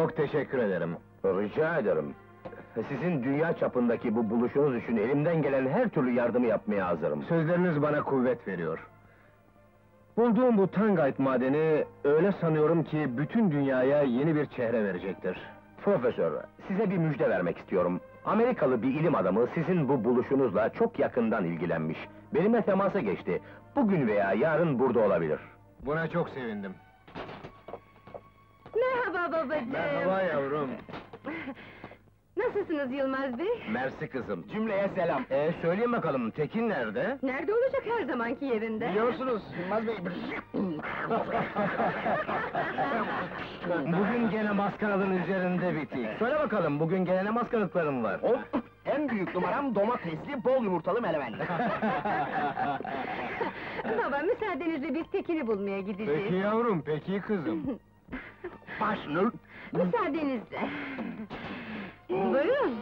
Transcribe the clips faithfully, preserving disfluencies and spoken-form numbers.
Çok teşekkür ederim. Rica ederim. Sizin dünya çapındaki bu buluşunuz için elimden gelen her türlü yardımı yapmaya hazırım. Sözleriniz bana kuvvet veriyor. Bulduğum bu Tangayt madeni, öyle sanıyorum ki bütün dünyaya yeni bir çehre verecektir. Profesör, size bir müjde vermek istiyorum. Amerikalı bir ilim adamı sizin bu buluşunuzla çok yakından ilgilenmiş. Benimle temasa geçti. Bugün veya yarın burada olabilir. Buna çok sevindim. Merhaba babacığım. Merhaba yavrum. Nasılsınız Yılmaz Bey? Mersi kızım, cümleye selam. Ee, söyleyin bakalım, Tekin nerede? Nerede olacak her zamanki yerinde? Biliyorsunuz, Yılmaz Bey... Bugün gene maskaralın üzerinde bitik. Söyle bakalım, bugün gene ne maskaralıkların var? En büyük numaram domatesli, bol yumurtalı melemen. Baba, müsaadenizle biz Tekin'i bulmaya gideceğiz. Peki yavrum, peki kızım. Başlı. Müsaadenizle. Buyurun.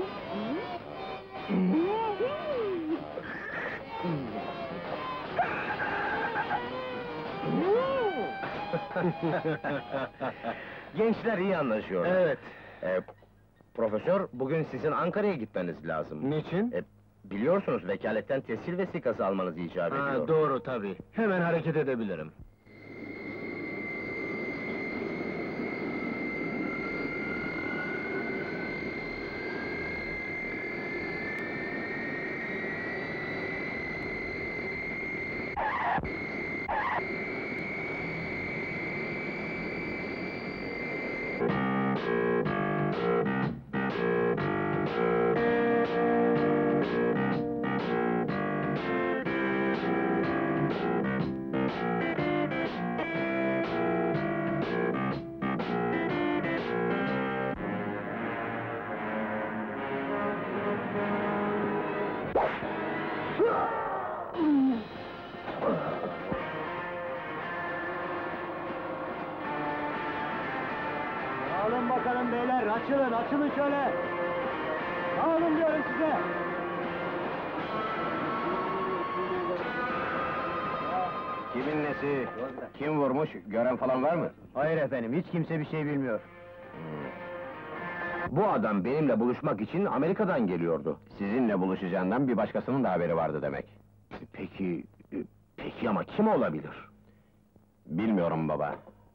Gençler iyi anlaşıyor. Evet. Ee, profesör, bugün sizin Ankara'ya gitmeniz lazım. Niçin? Ee, biliyorsunuz, vekaletten tescil vesikası almanız icap ediyor. Ha, doğru tabii. Hemen hareket edebilirim. Alın bakalım beyler, açılın, açılın şöyle! Alın diyorum size! Kimin nesi, kim vurmuş, gören falan var mı? Hayır efendim, hiç kimse bir şey bilmiyor. Bu adam benimle buluşmak için Amerika'dan geliyordu. Sizinle buluşacağından bir başkasının da haberi vardı demek. Peki, e, peki ama kim olabilir? Bilmiyorum baba.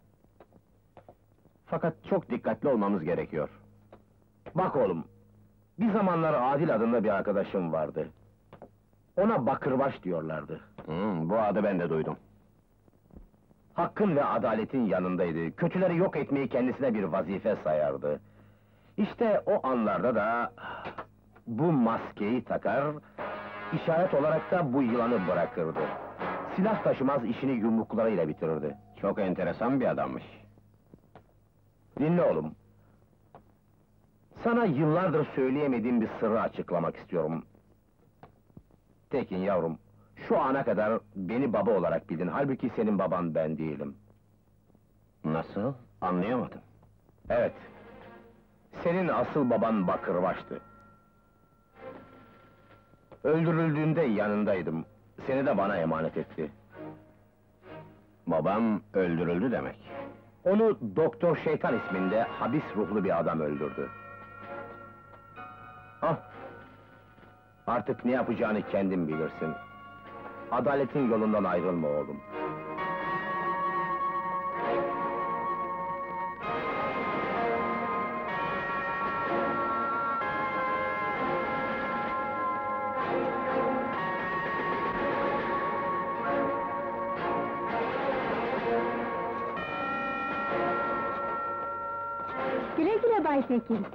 Fakat çok dikkatli olmamız gerekiyor. Bak oğlum, bir zamanlar Adil adında bir arkadaşım vardı. Ona Bakırbaş diyorlardı. Hmm, bu adı ben de duydum. Hakkın ve adaletin yanındaydı, kötüleri yok etmeyi kendisine bir vazife sayardı. İşte o anlarda da bu maskeyi takar, işaret olarak da bu yılanı bırakırdı. Silah taşımaz işini yumruklarıyla bitirirdi. Çok enteresan bir adammış. Dinle oğlum. Sana yıllardır söyleyemediğim bir sırrı açıklamak istiyorum. Tekin yavrum, şu ana kadar beni baba olarak bildin, halbuki senin baban ben değilim. Nasıl? Anlayamadım. Evet. Senin asıl baban Bakırbaş'tı. Öldürüldüğünde yanındaydım. Seni de bana emanet etti. Babam öldürüldü demek. Onu Doktor Şeytan isminde habis ruhlu bir adam öldürdü. Ah! Artık ne yapacağını kendin bilirsin. Adaletin yolundan ayrılma oğlum. Güle güle Bay Tekin.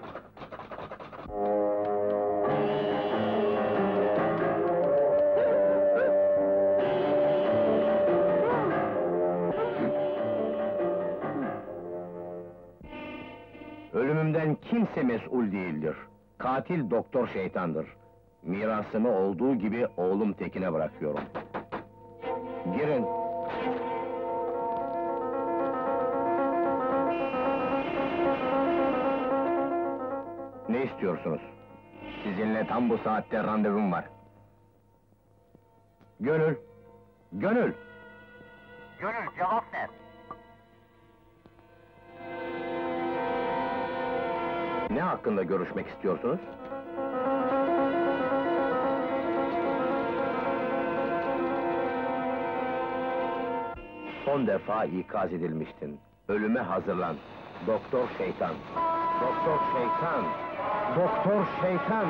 Ölümümden kimse mesul değildir. Katil Doktor Şeytan'dır. Mirasımı olduğu gibi oğlum Tekin'e bırakıyorum. Girin. Ne istiyorsunuz? Sizinle tam bu saatte randevum var. Gönül! Gönül! Gönül, cevap ver! Ne hakkında görüşmek istiyorsunuz? Son defa ikaz edilmiştin. Ölüme hazırlan. Doktor Şeytan. Doktor Şeytan. Doktor Şeytan.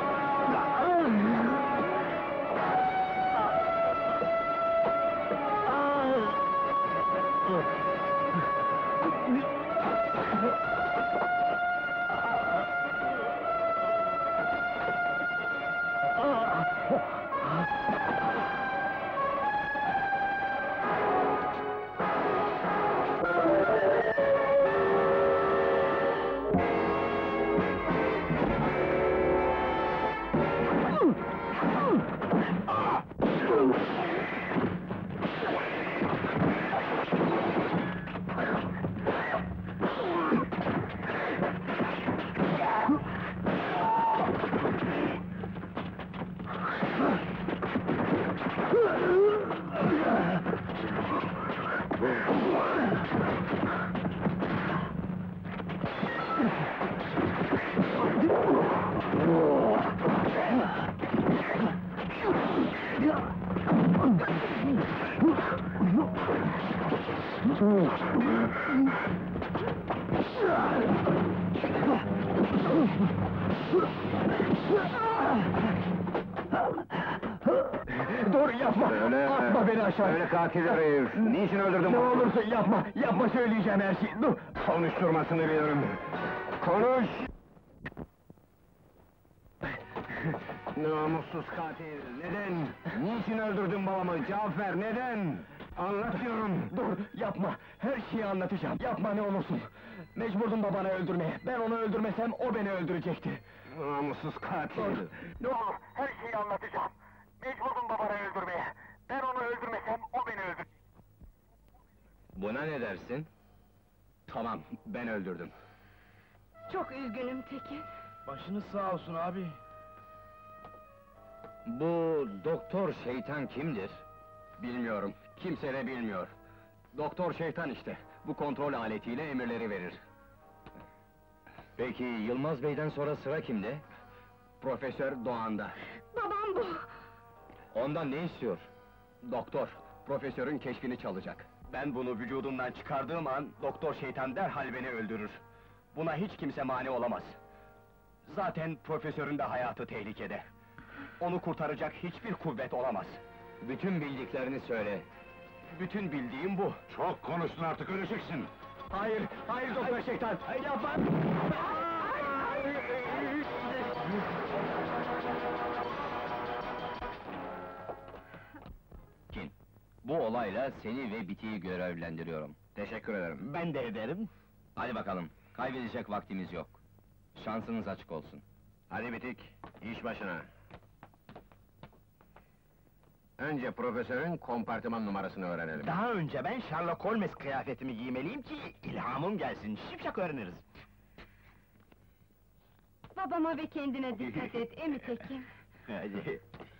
Dur, yapma! Öyle, Atma beni aşağı! Öyle katil herif! Niçin öldürdün Ne bunu? olursun yapma! Yapma, söyleyeceğim her şeyi! Dur! Konuşturmasını biliyorum! Konuş! Namussuz katil! Neden? Niçin öldürdün babamı? Cevap ver, neden? Anlat diyorum! Dur, yapma! Her şeyi anlatacağım! Yapma ne olursun! Mecburdum babanı öldürmeye! Ben onu öldürmesem, o beni öldürecekti! Namussuz katil! Dur! Ne olur, her şeyi anlatacağım! Mecburdum babanı öldürmeye! Ben onu öldürmesem, o beni öldür... Buna ne dersin? Tamam, ben öldürdüm. Çok üzgünüm Tekin. Başınız sağ olsun abi! Bu doktor şeytan kimdir? Bilmiyorum, kimse de bilmiyor. Doktor şeytan işte, bu kontrol aletiyle emirleri verir. Peki Yılmaz Bey'den sonra sıra kimde? Profesör Doğan'da. Babam bu! Ondan ne istiyor? Doktor, profesörün keşfini çalacak. Ben bunu vücudumdan çıkardığım an, doktor şeytan derhal beni öldürür. Buna hiç kimse mani olamaz. Zaten profesörün de hayatı tehlikede. Onu kurtaracak hiçbir kuvvet olamaz. Bütün bildiklerini söyle. Bütün bildiğim bu. Çok konuştun, artık öleceksin! Hayır, hayır doktor şeytan! Yapma! Kim? Bu olayla seni ve Biti'yi görevlendiriyorum. Teşekkür ederim. Ben de ederim. Hadi bakalım, kaybedecek vaktimiz yok. Şansınız açık olsun. Hadi Bitik, iş başına. Önce profesörün kompartıman numarasını öğrenelim. Daha önce ben Sherlock Holmes kıyafetimi giymeliyim ki ilhamım gelsin, şipşak öğreniriz. Babama ve kendine dikkat et, emi Tekin. Hadi.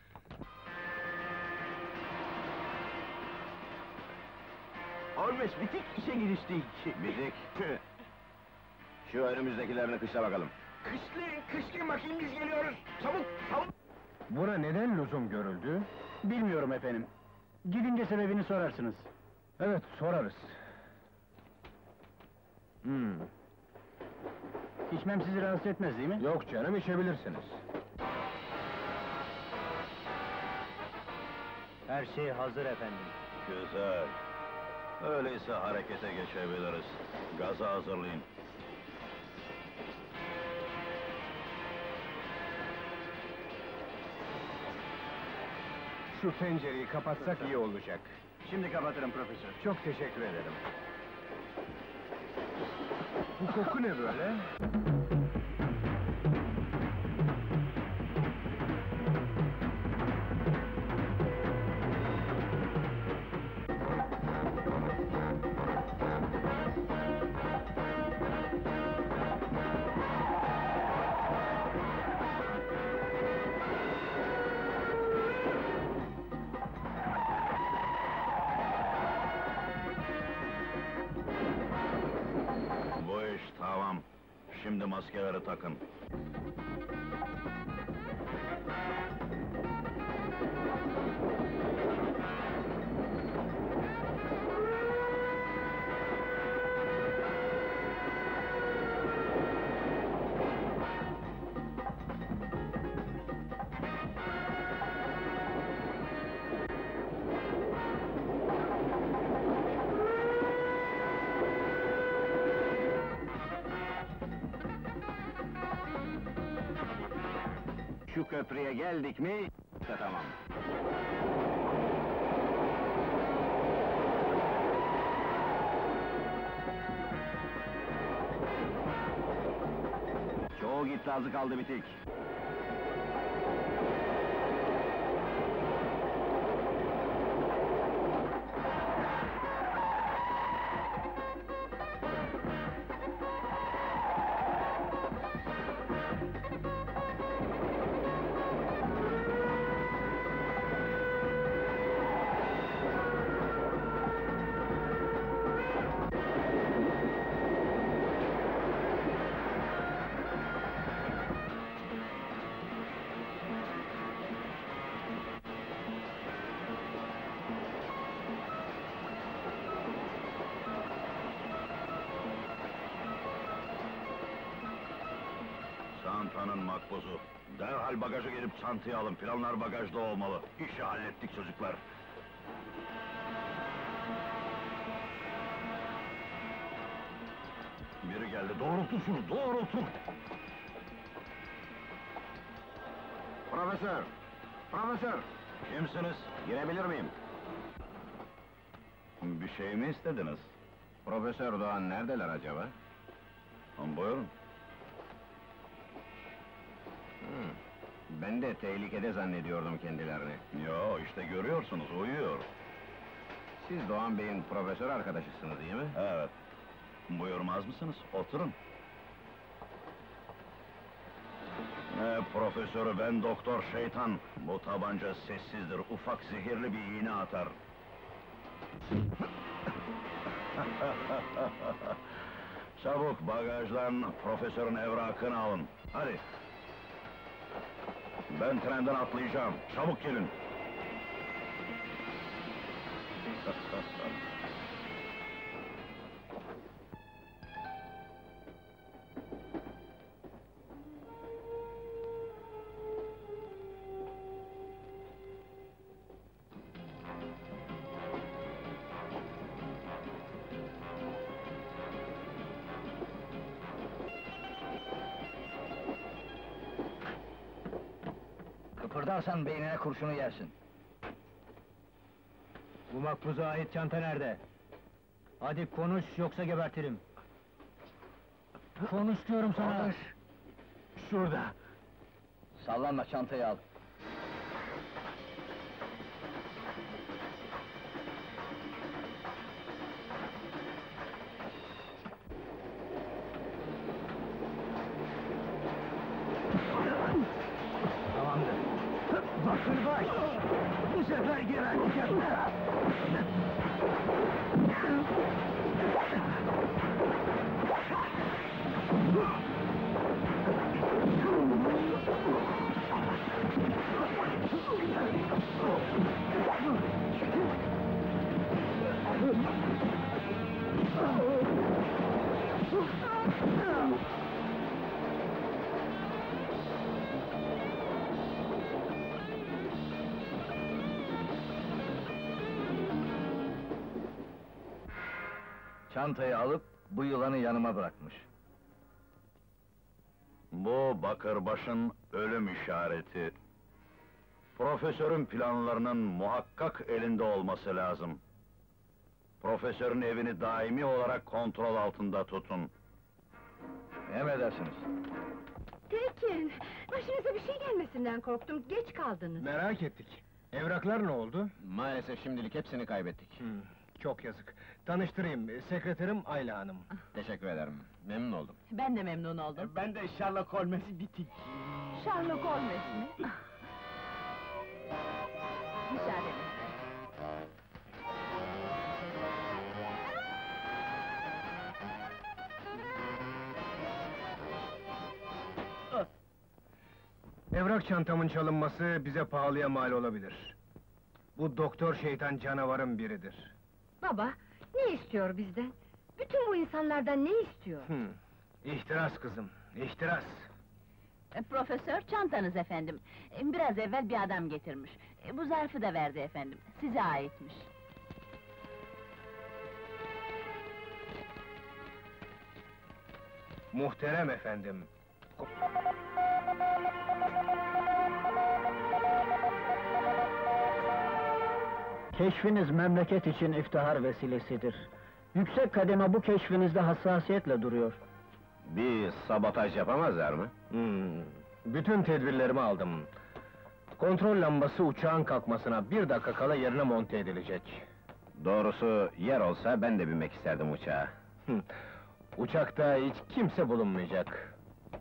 Holmes bitik işe giriştik. Bitik! Şu önümüzdekilerini kışla bakalım. Kışlayın, kışlayın bakayım biz geliyoruz. Çabuk, çabuk. Buna neden lüzum görüldü? Bilmiyorum efendim. Gidince sebebini sorarsınız. Evet, sorarız. Hmm, İçmem sizi rahatsız etmez değil mi? yok canım, içebilirsiniz. Her şey hazır efendim. Güzel. Öyleyse harekete geçebiliriz. Gazı hazırlayın. Şu pencereyi kapatsak iyi olacak. Şimdi kapatırım profesör. Çok teşekkür ederim. Bu koku ne böyle? Bu iş tamam. Şimdi maskeleri takın. Şu köprüye geldik mi, işte tamam. Çoğu gitti, azı kaldı bitik. Çantanın makbuzu. Derhal bagaja gelip çantayı alın, planlar bagajda olmalı. İşi hallettik çocuklar. Biri geldi, doğrultun şunu, doğrultun! Profesör! Profesör! Kimsiniz? Girebilir miyim? Bir şey mi istediniz? Profesör Doğan neredeler acaba? Buyurun. Hmm. Ben de tehlikede zannediyordum kendilerini. Yo, işte görüyorsunuz, uyuyor. Siz Doğan Bey'in profesör arkadaşısınız değil mi? Evet. Buyurmaz mısınız? Oturun. Ne profesörü, ben Doktor Şeytan. Bu tabanca sessizdir, ufak zehirli bir iğne atar. Çabuk bagajdan profesörün evrakını alın. Hadi. Ben trenden atlayacağım. Çabuk gelin. Kıpırdarsan beynine kurşunu yersin. Bu makbuza ait çanta nerede? Hadi konuş, yoksa gebertirim. Konuş diyorum sana! Konuş! Şurada! Sallanma, çantayı al. Tamamdır. Bakırbaş! Bu sefer geberteceğim! Çantayı alıp bu yılanı yanıma bırakmış. Bu Bakırbaş'ın ölüm işareti. Profesörün planlarının muhakkak elinde olması lazım. Profesörün evini daimi olarak kontrol altında tutun. Emredersiniz. Tekin! Başınıza bir şey gelmesinden korktum, geç kaldınız. Merak ettik. Evraklar ne oldu? Maalesef şimdilik hepsini kaybettik. Hmm, çok yazık. Tanıştırayım, sekreterim Ayla Hanım. Teşekkür ederim. Memnun oldum. Ben de memnun oldum. Ben de Sherlock Holmes'i bitik. Sherlock Holmes mi? Müsaadenizle. Evrak çantamın çalınması bize pahalıya mal olabilir. Bu doktor şeytan canavarın biridir. Baba, ne istiyor bizden? Bütün bu insanlardan ne istiyor? Hmm. İhtiras kızım, ihtiras. E, Profesör, çantanız efendim. E, Biraz evvel bir adam getirmiş. E, Bu zarfı da verdi efendim. Size aitmiş. Muhterem efendim. Keşfiniz memleket için iftihar vesilesidir. Yüksek kademe bu keşfinizde hassasiyetle duruyor. Bir sabotaj yapamazlar mı? Hmm. Bütün tedbirlerimi aldım. Kontrol lambası uçağın kalkmasına bir dakika kala yerine monte edilecek. Doğrusu yer olsa ben de binmek isterdim uçağa. Hı. Uçakta hiç kimse bulunmayacak.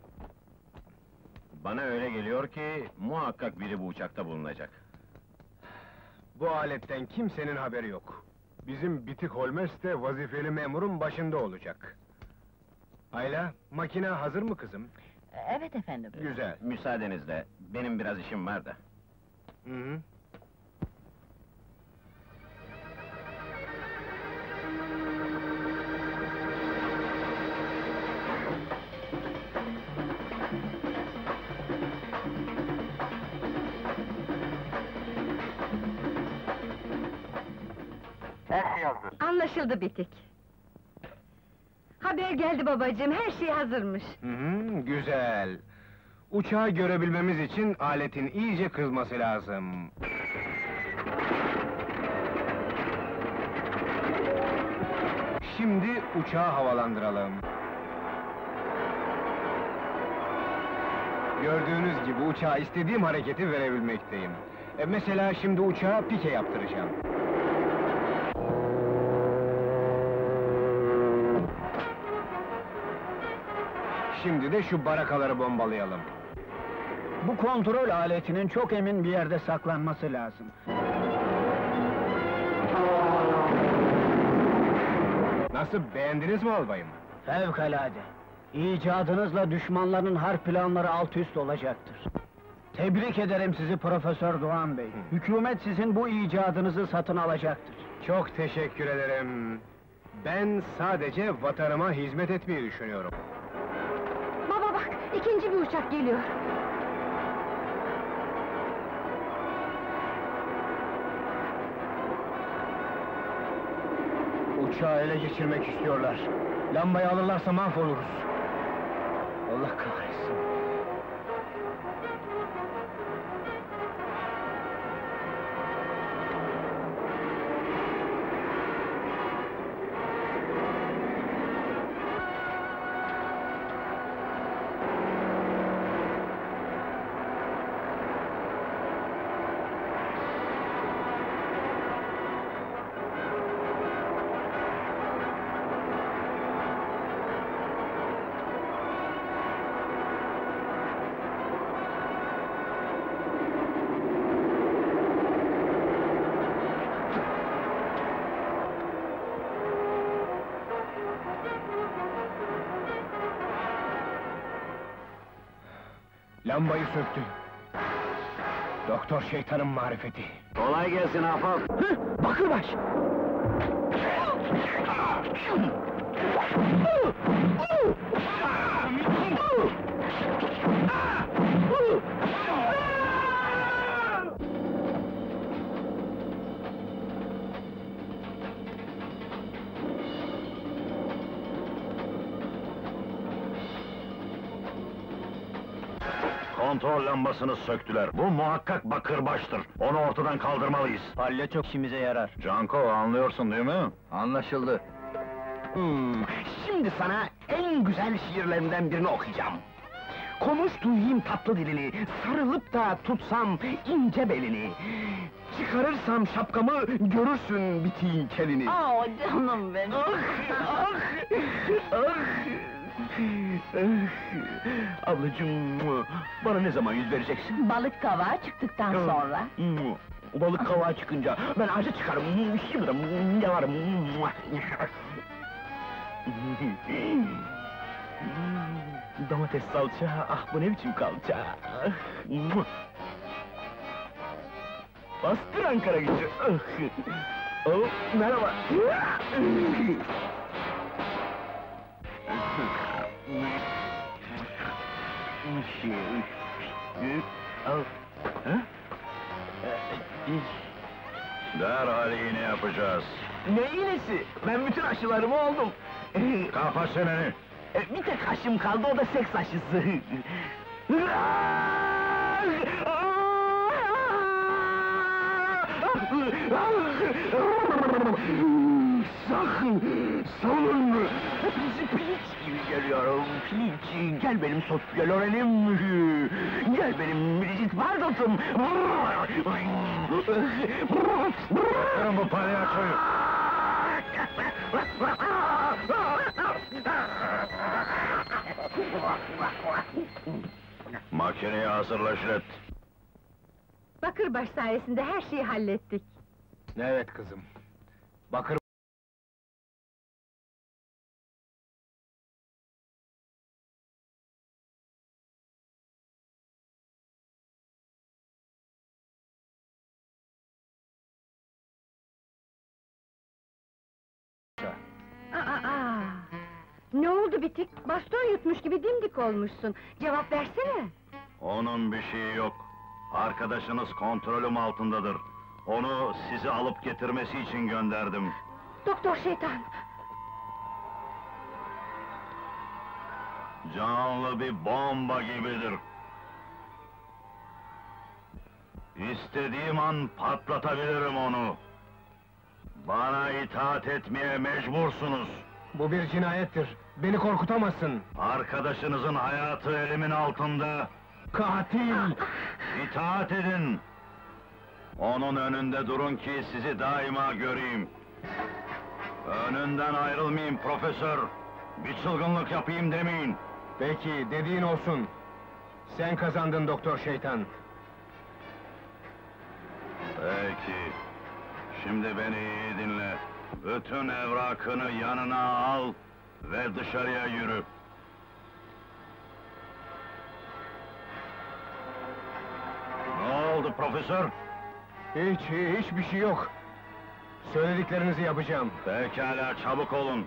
Bana öyle geliyor ki muhakkak biri bu uçakta bulunacak. Bu aletten kimsenin haberi yok. Bizim Bitik Holmes de vazifeli memurun başında olacak. Ayla, makine hazır mı kızım? E, Evet efendim. Güzel. Müsaadenizle, benim biraz işim var da. Hı hı. Anlaşıldı Bitik. Haber geldi babacığım, her şey hazırmış. Hı hı, güzel. Uçağı görebilmemiz için aletin iyice kızması lazım. Şimdi uçağı havalandıralım. Gördüğünüz gibi uçağa istediğim hareketi verebilmekteyim. E, mesela şimdi uçağa pike yaptıracağım. Şimdi de şu barakaları bombalayalım. Bu kontrol aletinin çok emin bir yerde saklanması lazım. Nasıl, beğendiniz mi albayım? Fevkalade. İcadınızla düşmanların harp planları alt üst olacaktır. Tebrik ederim sizi Profesör Doğan Bey. Hükümet sizin bu icadınızı satın alacaktır. Çok teşekkür ederim. Ben sadece vatanıma hizmet etmeyi düşünüyorum. Baba bak, ikinci bir uçak geliyor. Uçağı ele geçirmek istiyorlar. Lambayı alırlarsa mahvoluruz. Allah kahretsin. Lambayı söktü. Doktor şeytanın marifeti. Kolay gelsin ahbap. Hı, Bakırbaş! Kontrol lambasını söktüler. Bu muhakkak bakırbaştır. Onu ortadan kaldırmalıyız. Palyaço işimize yarar. Canko, anlıyorsun değil mi? Anlaşıldı. Hmm, şimdi sana en güzel şiirlerinden birini okuyacağım. Konuş duyayım tatlı dilini, sarılıp da tutsam ince belini. Çıkarırsam şapkamı, görürsün bitiğin kelini. Aa, canım benim! Ah, ah, ah! Ablacığım, bana ne zaman yüz vereceksin? Balık kavağı çıktıktan sonra. Hmm, balık kavağı çıkınca ben ağaca çıkarım, şimdi ne var? Domates salça, ah bu ne biçim kalça! Ah! Bastır Ankara gücü! Ah! Oh, merhaba! Derhal iğne yapacağız. Ne iğnesi? Ben bütün aşılarımı oldum! Kapa çeneni! E, bir tek aşım kaldı, o da seks aşısı. Sakın, savun! Hepinizi piliç gibi görüyorum, piliç! Gel benim Sofya Loren'im! Gel benim Brigitte Bardot'um! Bırakın bu palyaçoyu! Makineyi hazırla Jilet. Bakırbaş sayesinde her şeyi hallettik. Evet kızım. Bakır Aa, aa! Ne oldu bitik? Baston yutmuş gibi dimdik olmuşsun. Cevap versene! Onun bir şeyi yok. Arkadaşınız kontrolüm altındadır. Onu sizi alıp getirmesi için gönderdim. Doktor şeytan! Canlı bir bomba gibidir. İstediğim an patlatabilirim onu. Bana itaat etmeye mecbursunuz. bu bir cinayettir. Beni korkutamazsın. Arkadaşınızın hayatı elimin altında. Katil! İtaat edin! Onun önünde durun ki sizi daima göreyim. Önünden ayrılmayın profesör! Bir çılgınlık yapayım demeyin! Peki, dediğin olsun. Sen kazandın doktor şeytan. Peki. Şimdi beni iyi dinle. Bütün evrakını yanına al ve dışarıya yürü. Ne oldu profesör? Hiç, hiçbir şey yok. Söylediklerinizi yapacağım. Pekala, çabuk olun.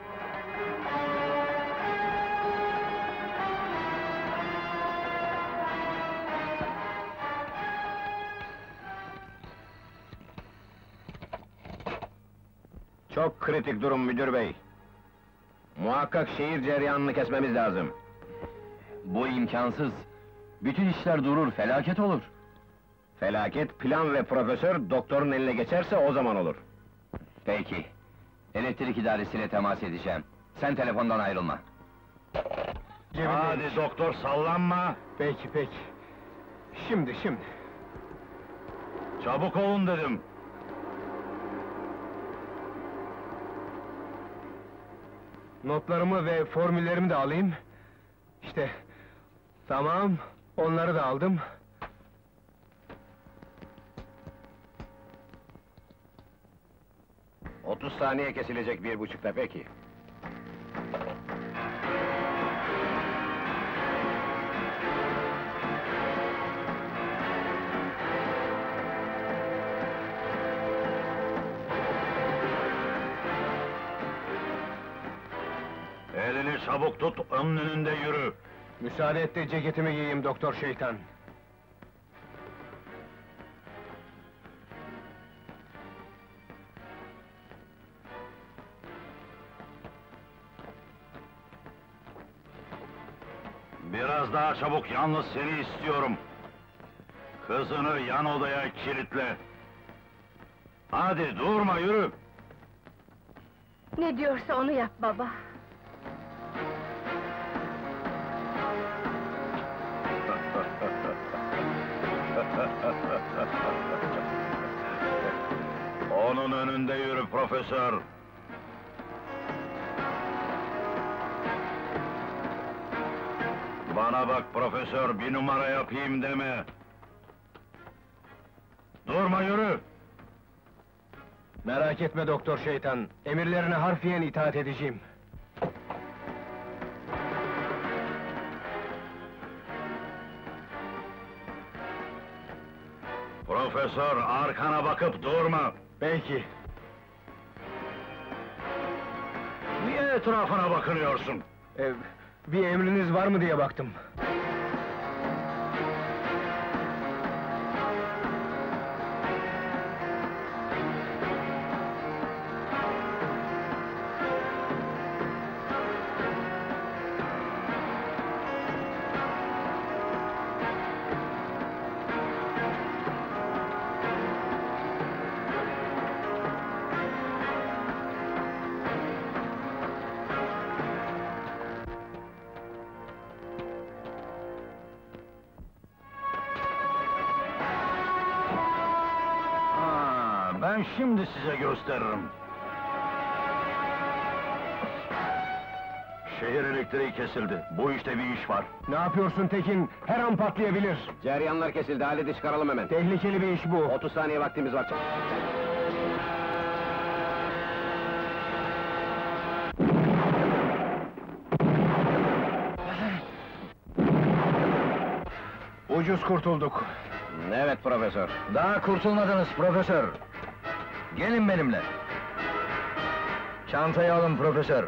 Çok kritik durum müdür bey. Muhakkak şehir cereyanını kesmemiz lazım. Bu imkansız. Bütün işler durur, felaket olur. Felaket, plan ve profesör doktorun eline geçerse o zaman olur. Peki. Elektrik idaresiyle temas edeceğim. Sen telefondan ayrılma. Cebindeyim. Hadi doktor, sallanma! Peki, peki. Şimdi, şimdi. Çabuk olun dedim! Notlarımı ve formüllerimi de alayım. İşte, tamam, onları da aldım. Otuz saniye kesilecek bir buçukta peki. Elini çabuk tut, onun önünde yürü! Müsaade et de ceketimi giyeyim doktor şeytan. Biraz daha çabuk, yalnız seni istiyorum! Kızını yan odaya kilitle! Hadi durma, yürü! Ne diyorsa onu yap baba! Onun önünde yürü profesör! Bana bak profesör, bir numara yapayım deme! Durma, yürü! Merak etme doktor şeytan, emirlerine harfiyen itaat edeceğim. Profesör, arkana bakıp durma! Peki. Niye etrafına bakınıyorsun? Ee, bir emriniz var mı diye baktım. Ha, ben şimdi size gösteririm. Şehir elektriği kesildi. Bu işte bir iş var. Ne yapıyorsun Tekin? Her an patlayabilir. Ceryanlar kesildi, halde çıkaralım hemen. Tehlikeli bir iş bu. otuz saniye vaktimiz var. Ucuz kurtulduk. Evet profesör. Daha kurtulmadınız profesör. Gelin benimle. Çantayı alın profesör.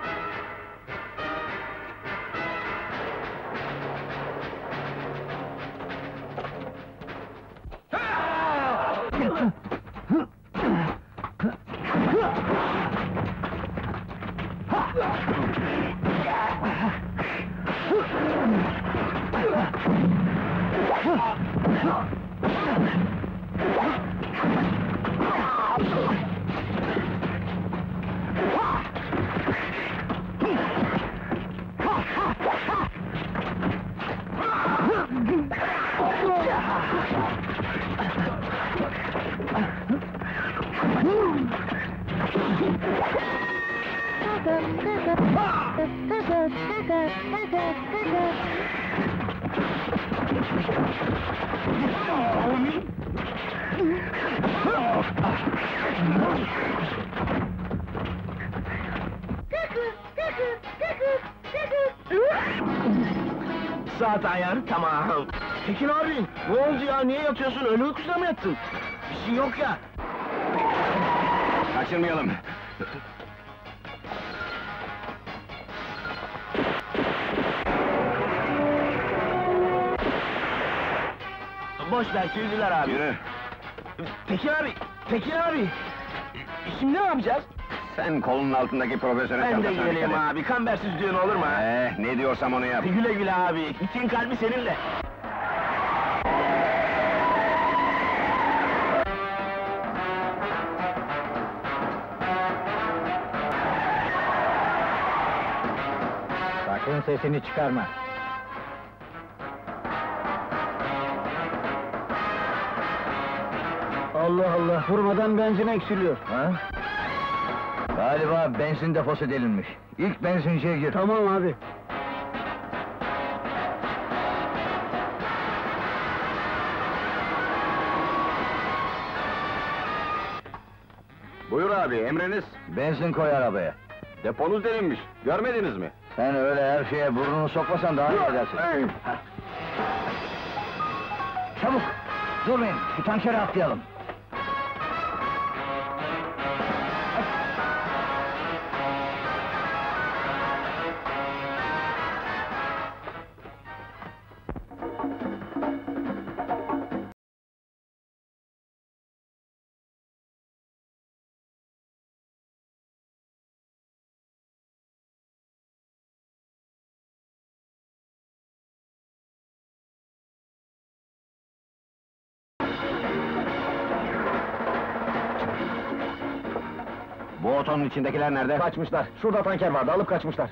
Saat ayar, tamam. Tekin abi, ne oldu ya? Niye yatıyorsun? Ölü uykusuna mı yattın? Bir şey yok ya. Kaçırmayalım. Boş ver, tüydüler abi. Yürü. Tekin abi, Tekin abi! Şimdi ne yapacağız? Sen kolunun altındaki profesöre Ben de çantasına geleyim dikkat et. abi, kambersiz düğün olur mu? Ee, ne diyorsam onu yap. Güle güle abi, bütün kalbi seninle. Sakın sesini çıkarma. Allah Allah, vurmadan benzin eksiliyor. Ha? Galiba benzin deposu delinmiş. İlk benzinciye gir. Tamam abi. Buyur abi, emriniz. Benzin koy arabaya. Deponuz delinmiş, görmediniz mi? Sen öyle her şeye burnunu sokmasan daha iyi edersin. Çabuk! Durmayın, şu tankere atlayalım. Bu otonun içindekiler nerede? Kaçmışlar. Şurada tanker vardı, alıp kaçmışlar.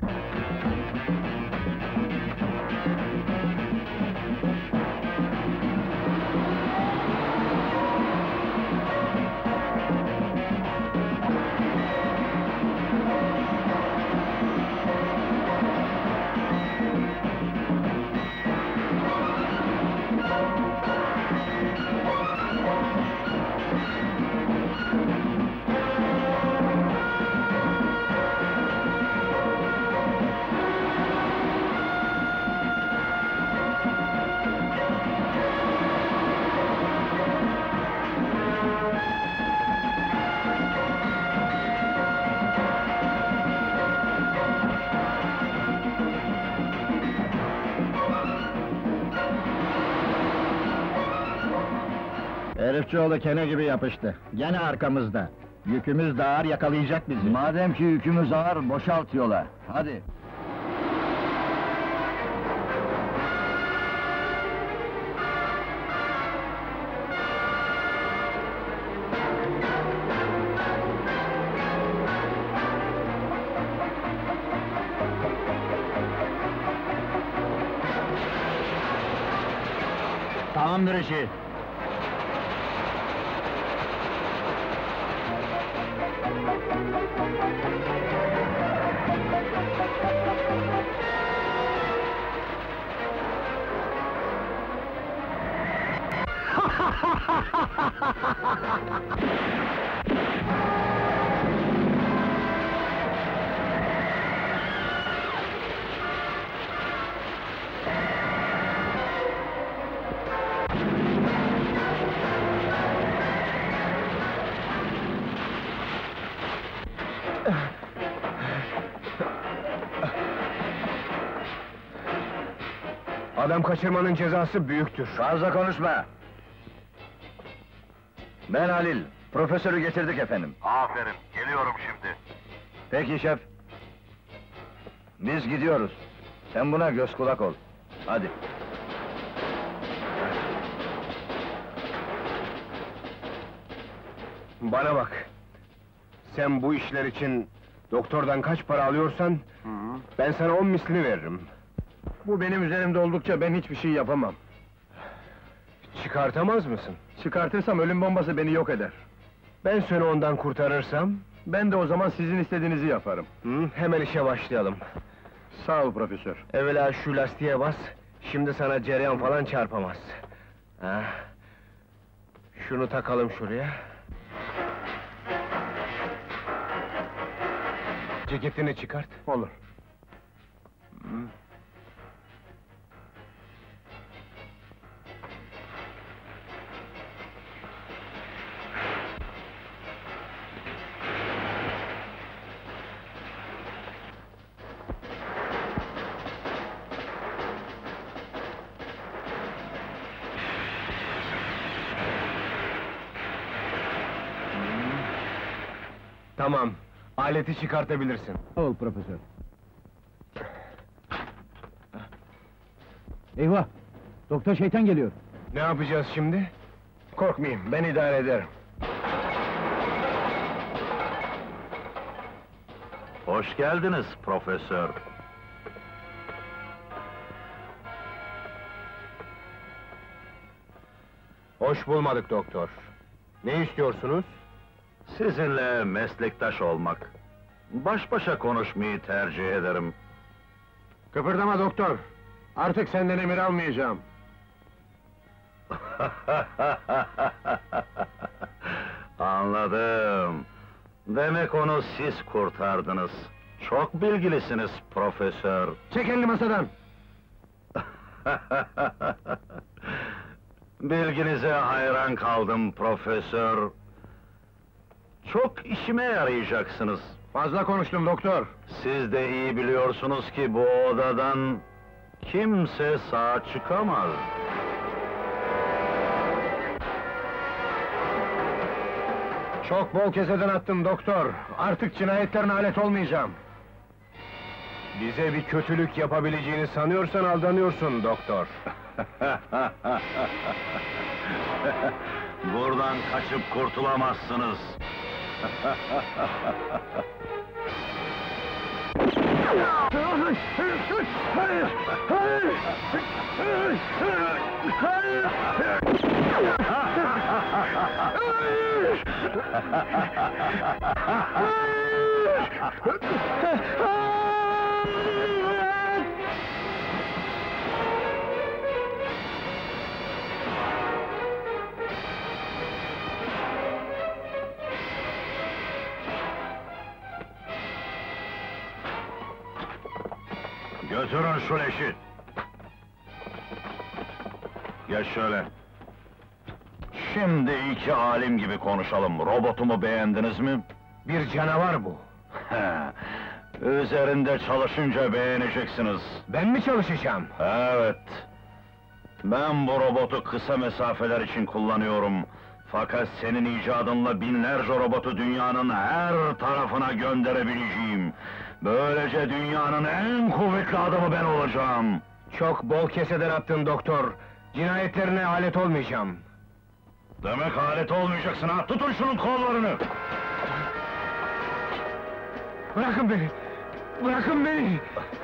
Herifçioğlu kene gibi yapıştı. Gene arkamızda. Yükümüz de ağır, yakalayacak bizi. Madem ki yükümüz ağır, boşalt yola. Hadi. Tamamdır işi. Adam kaçırmanın cezası büyüktür. Fazla konuşma! Ben Halil, profesörü getirdik efendim. Aferin, geliyorum şimdi. Peki şef. Biz gidiyoruz. Sen buna göz kulak ol. Hadi. Bana bak! Sen bu işler için doktordan kaç para alıyorsan, ben sana on mislini veririm. Bu benim üzerimde oldukça ben hiçbir şey yapamam. Çıkartamaz mısın? Çıkartırsam ölüm bombası beni yok eder. Ben seni ondan kurtarırsam, Ben de o zaman sizin istediğinizi yaparım. hı, hemen işe başlayalım. Sağ ol profesör. Evvela şu lastiğe bas, şimdi sana cereyan falan çarpamaz. Ha. Şunu takalım şuraya. Ceketini çıkart. Olur. Tamam, aleti çıkartabilirsin. Sağ ol profesör. Eyvah! Doktor şeytan geliyor. Ne yapacağız şimdi? Korkmayın, ben idare ederim. Hoş geldiniz profesör. Hoş bulmadık doktor. Ne istiyorsunuz? Sizinle meslektaş olmak, baş başa konuşmayı tercih ederim. Kıpırdama doktor. Artık senden emir almayacağım. Anladım. Demek onu siz kurtardınız. Çok bilgilisiniz profesör. Çek elini masadan! Bilginize hayran kaldım profesör. Çok işime yarayacaksınız. Fazla konuştum doktor. Siz de iyi biliyorsunuz ki bu odadan kimse sağ çıkamaz. Çok bol keseden attım doktor. Artık cinayetlerin alet olmayacağım. Bize bir kötülük yapabileceğini sanıyorsan aldanıyorsun doktor. Buradan kaçıp kurtulamazsınız. Götürün şu leşi. Geç şöyle. Şimdi iki alim gibi konuşalım. Robotumu beğendiniz mi? Bir canavar bu. Üzerinde çalışınca beğeneceksiniz. Ben mi çalışacağım? Evet. Ben bu robotu kısa mesafeler için kullanıyorum. Fakat senin icadınla binlerce robotu dünyanın her tarafına gönderebileceğim. Böylece dünyanın en kuvvetli adamı ben olacağım. Çok bol keseden attın doktor. Cinayetlerine alet olmayacağım. Demek alet olmayacaksın ha! Tutun şunun kollarını! Bırakın beni! Bırakın beni!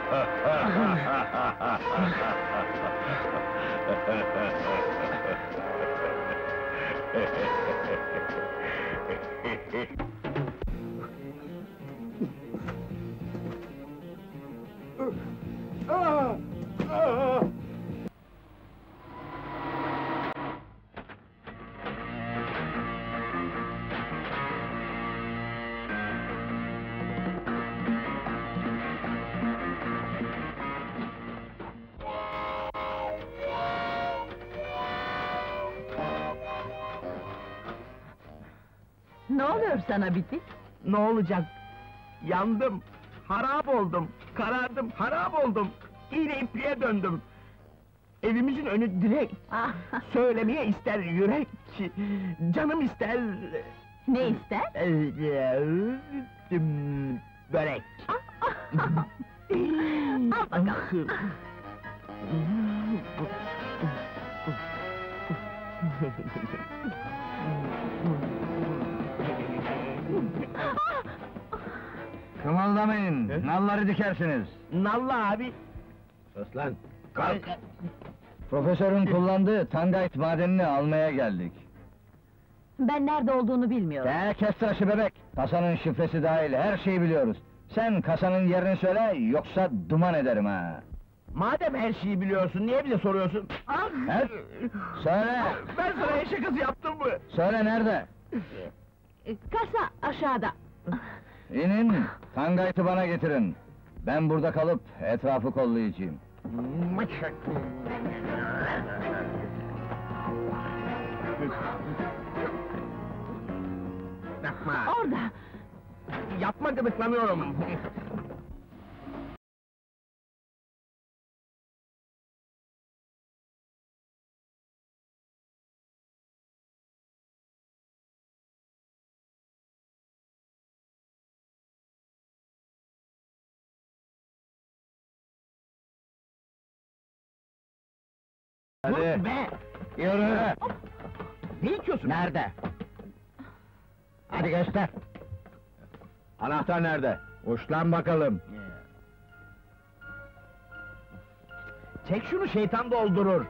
Ne oluyor sana Bitik? Ne olacak? Yandım, harap oldum, karardım, harap oldum. İğne ipliğe döndüm. Evimizin önü direk. Ah, Söylemeye ister yürek. Canım ister... ne ister? Eee, ım, Börek. Al bakalım. Kımıldamayın, nalları dikersiniz. Nallı abi. Sus lan! Kalk. Profesörün kullandığı tangayt madenini almaya geldik. Ben nerede olduğunu bilmiyorum. Ee, kes tıraşı bebek! Kasanın şifresi dahil her şeyi biliyoruz. Sen kasanın yerini söyle, yoksa duman ederim ha! Madem her şeyi biliyorsun, niye bize soruyorsun? Ah! Evet, söyle! Ben sana eşek kızı yaptım mı? Söyle nerede? Kasa aşağıda. İnin, tangaytı bana getirin. Ben burada kalıp etrafı kollayacağım. Yapma! Orada. Yapma gıdıklanıyorum! Hadi, Be! yürü! Ne içiyorsun? Nerede? Hadi göster! Anahtar nerede? Uçlan bakalım! Çek şunu, şeytan doldurur!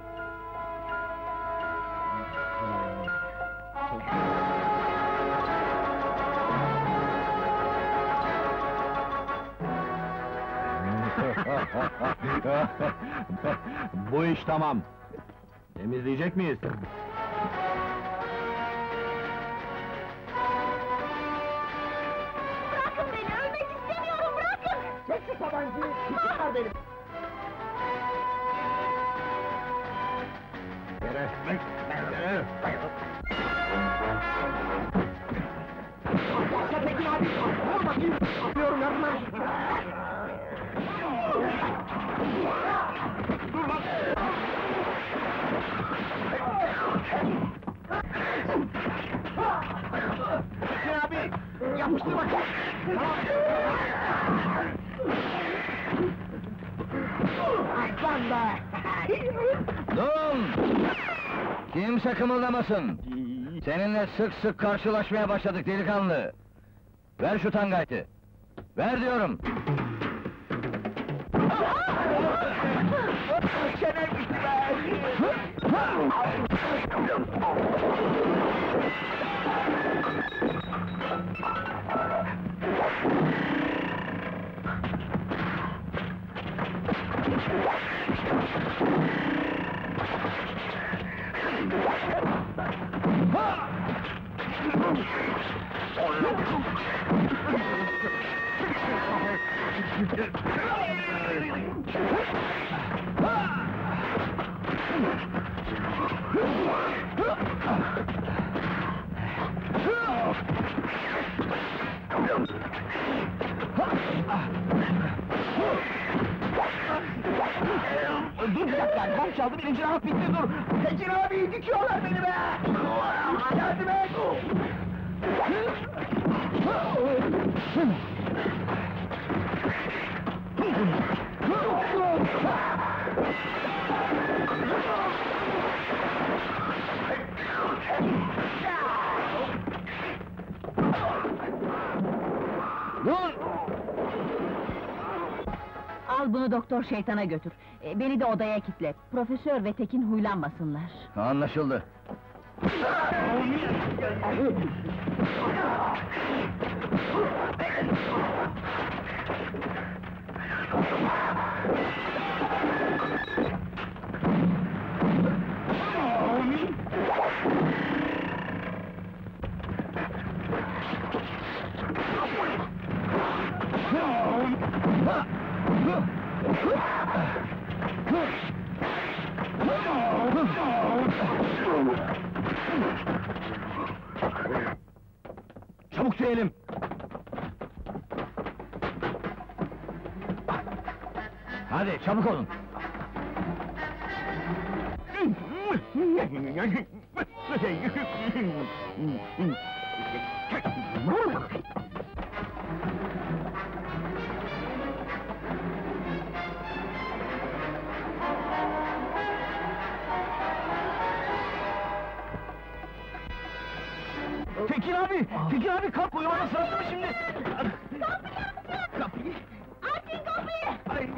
Bu iş tamam. Temizleyecek miyiz? Bırakın beni, ölmek istemiyorum, bırakın! Çek şu tabancayı, çıkar benim! Tekin abi, vur bakayım! Alıyorum, yardım et! Dur bak! Tekin abi, yapıştır bakayım! Aslan be! Durun! Kimse kımıldamasın! Seninle sık sık karşılaşmaya başladık delikanlı! Ver şu tangaytı! Ver diyorum! Çenem gitti be! Dur bir dakika! Telefon çaldı, birinci rahat bitti, dur! Tekin abi, dikiyorlar beni be! Yardım et! Dur! Al bunu doktor şeytana götür. E, beni de odaya kitle. Profesör ve Tekin huylanmasınlar. Anlaşıldı. Çabuk tüyelim! Hadi, çabuk olun! Tekin abi! Tekin abi kalk, uyumanın sırası mı şimdi? Kapıyı! Açın kapıyı! Ay!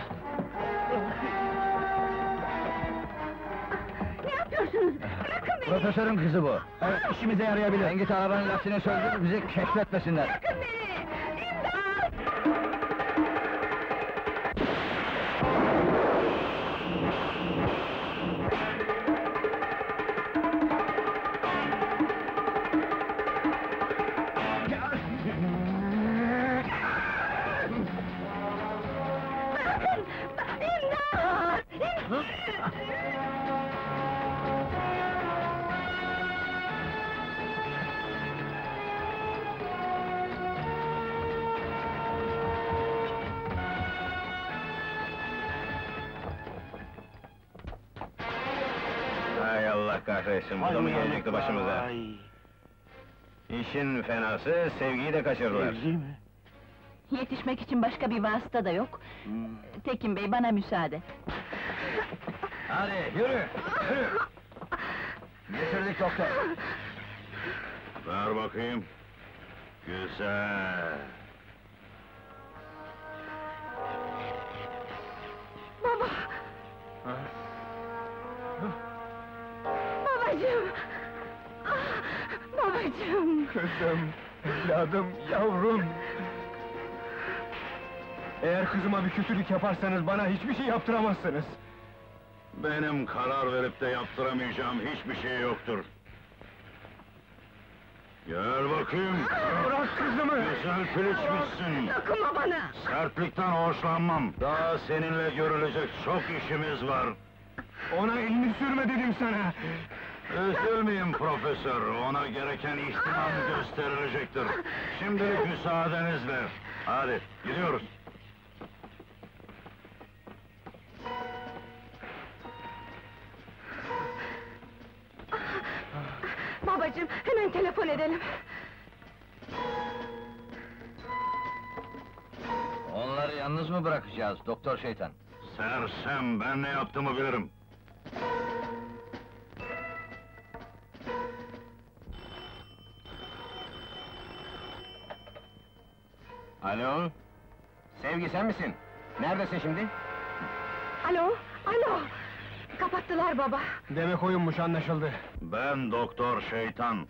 Ne yapıyorsunuz? Bırakın beni! Profesörün kızı bu. Evet, işimize yarayabilir. Sen git arabanın lastiğini söndür, bizi keşfetmesinler. Bırakın beni! İmdat! Bırakın! İmdat! Hay Allah kahretsin, bu da mı gelecekti başımıza? İşin fenası, sevgiyi de kaçırdılar. Yetişmek için başka bir vasıta da yok. Tekin bey, bana müsaade. Hadi, yürü! Yürü! Getirdik doktor. Ver bakayım. Güzel. Baba! Babacığım! Ah, babacığım! Kızım, evladım, yavrum! Eğer kızıma bir kötülük yaparsanız bana hiçbir şey yaptıramazsınız. Benim karar verip de yaptıramayacağım hiçbir şey yoktur. Gel bakayım. Bırak kızımı! Güzel piliçmişsin. Dokunma bana! Sertlikten hoşlanmam. Daha seninle görülecek çok işimiz var. Ona elini sürme dedim sana! Üzülmeyin profesör, ona gereken ihtimam gösterilecektir. Şimdilik müsaadenizle. Hadi, gidiyoruz. Babacığım, hemen telefon edelim! Onları yalnız mı bırakacağız, doktor şeytan? Sersem, ben ne yaptığımı bilirim. Alo? Sevgi sen misin? Neredesin şimdi? Alo, alo! Kapattılar baba! Demek oyunmuş, anlaşıldı. Ben Doktor Şeytan.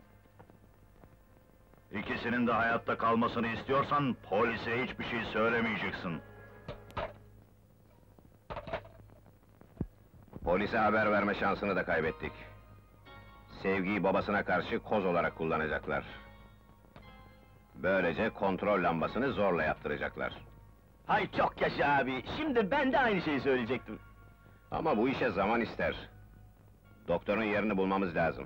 İkisinin de hayatta kalmasını istiyorsan, polise hiçbir şey söylemeyeceksin. Polise haber verme şansını da kaybettik. Sevgiyi babasına karşı koz olarak kullanacaklar. Böylece kontrol lambasını zorla yaptıracaklar. Hay çok yaşa abi, şimdi ben de aynı şeyi söyleyecektim. Ama bu işe zaman ister. Doktorun yerini bulmamız lazım.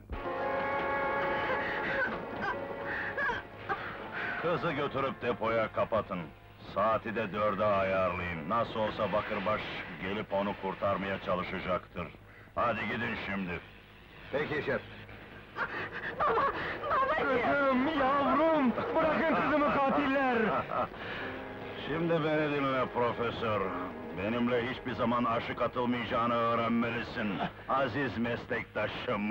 Kızı götürüp depoya kapatın. Saati de dörde ayarlayın. Nasıl olsa Bakırbaş gelip onu kurtarmaya çalışacaktır. Hadi gidin şimdi. Peki şef. Baba, babacığım! Kızım, yavrum! Bırakın kızımı katiller! Şimdi beni dinle profesör. Benimle hiçbir zaman aşık atılmayacağını öğrenmelisin. Aziz meslektaşım.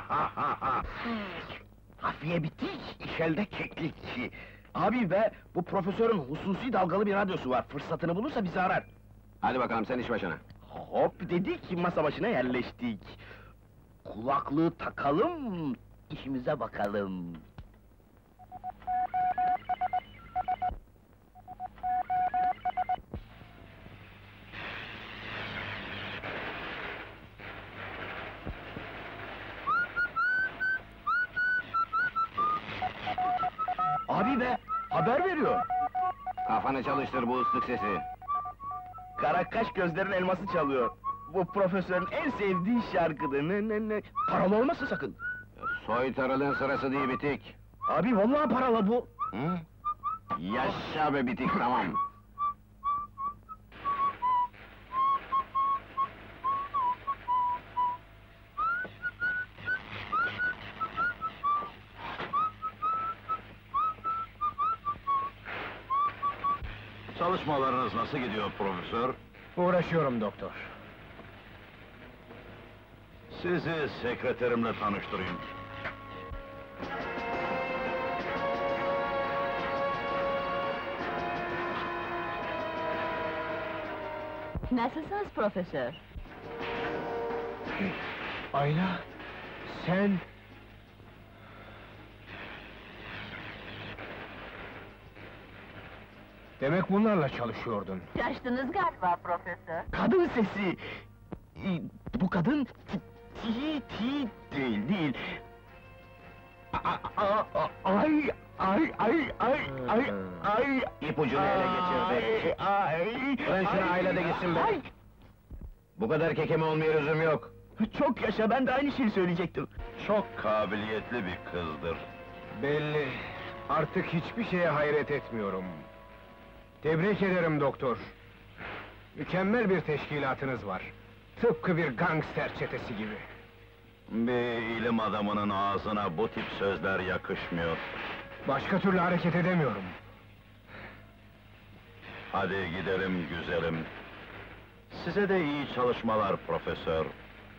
Hafiye bitik, işelde keklikçi. Abi be, bu profesörün hususi dalgalı bir radyosu var. Fırsatını bulursa bizi arar. Hadi bakalım sen iş başına. Hop dedik, masa başına yerleştik. Kulaklığı takalım, işimize bakalım. Abi be, haber veriyor. Kafanı çalıştır bu ıslık sesi. Kara kaş gözlerin elması çalıyor. Bu profesörün en sevdiği şarkıdır. Ne ne ne. Paralı olmasın sakın. Soytarılığın sırası değil bitik. Abi vallahi paralı bu. Hı? Yaşa be bitik, tamam. Çalışmalarınız nasıl gidiyor profesör? Uğraşıyorum doktor. Sizi sekreterimle tanıştırayım. Nasılsınız profesör? Ayla, sen... Demek bunlarla çalışıyordun. Şaştınız galiba profesör. Kadın sesi. Ee, Bu kadın ti ti ti değil değil. A- a- a- Ay ay ay ay ay ay. İpucunu ele geçirdik. Ay ay. Ben şunu ay, ailede gitsin be. ay. Bu kadar kekeme olmaya lüzum yok. Çok yaşa, ben de aynı şeyi söyleyecektim. Çok kabiliyetli bir kızdır. Belli. Artık hiçbir şeye hayret etmiyorum. Tebrik ederim doktor. Mükemmel bir teşkilatınız var. Tıpkı bir gangster çetesi gibi. Bir ilim adamının ağzına bu tip sözler yakışmıyor. Başka türlü hareket edemiyorum. Hadi gidelim güzelim. Size de iyi çalışmalar profesör.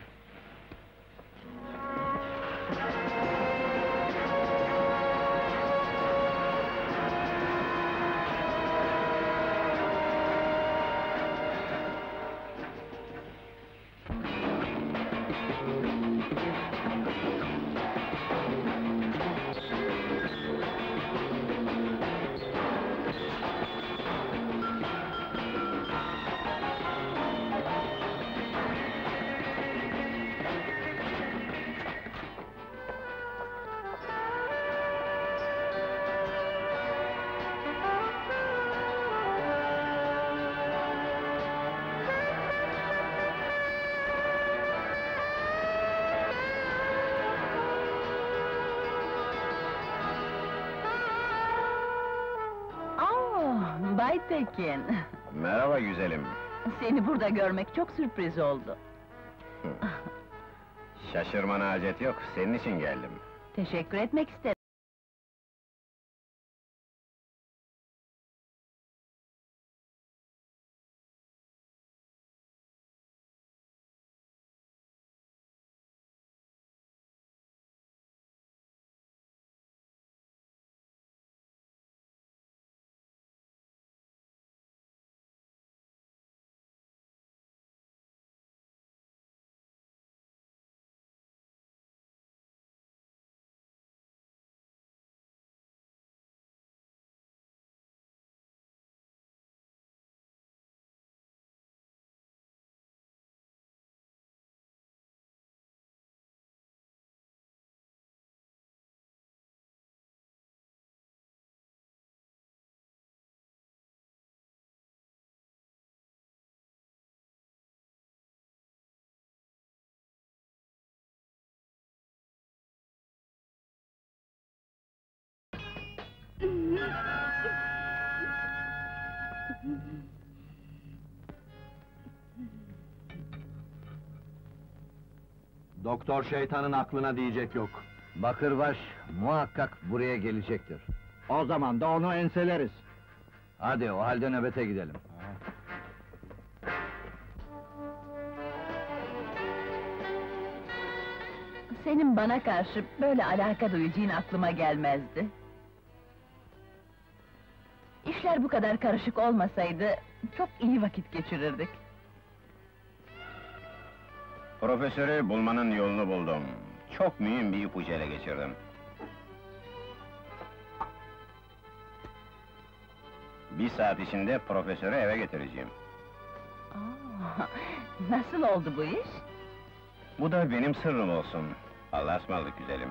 Aa, Bay Tekin. Merhaba güzelim. Seni burada görmek çok sürpriz oldu. Şaşırmana hacet yok, senin için geldim. Teşekkür etmek isterim. Doktor şeytanın aklına diyecek yok. Bakırbaş muhakkak buraya gelecektir. O zaman da onu enseleriz. Hadi o halde nöbete gidelim. Senin bana karşı böyle alaka duyacağın aklıma gelmezdi. İşler bu kadar karışık olmasaydı, çok iyi vakit geçirirdik. Profesörü bulmanın yolunu buldum. Çok mühim bir ipucu ele geçirdim. Bir saat içinde profesörü eve getireceğim. Aa, nasıl oldu bu iş? Bu da benim sırrım olsun. Allah'a ısmarladık güzelim.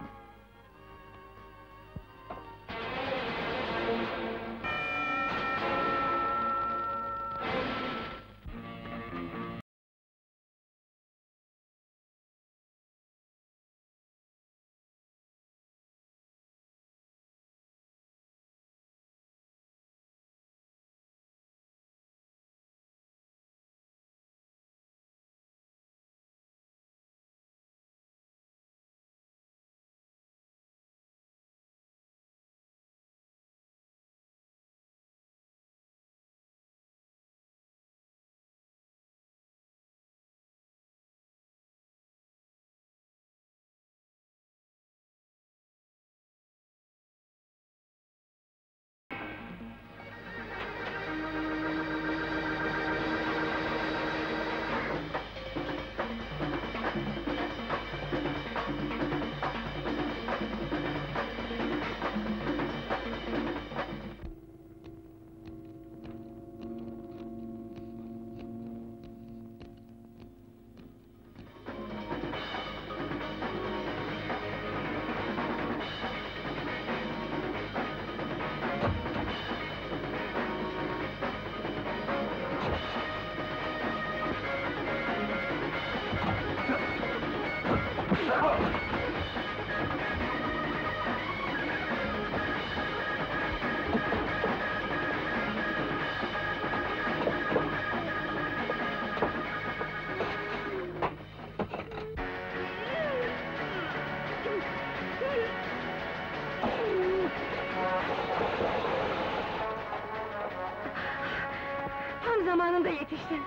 Tam zamanında yetiştin.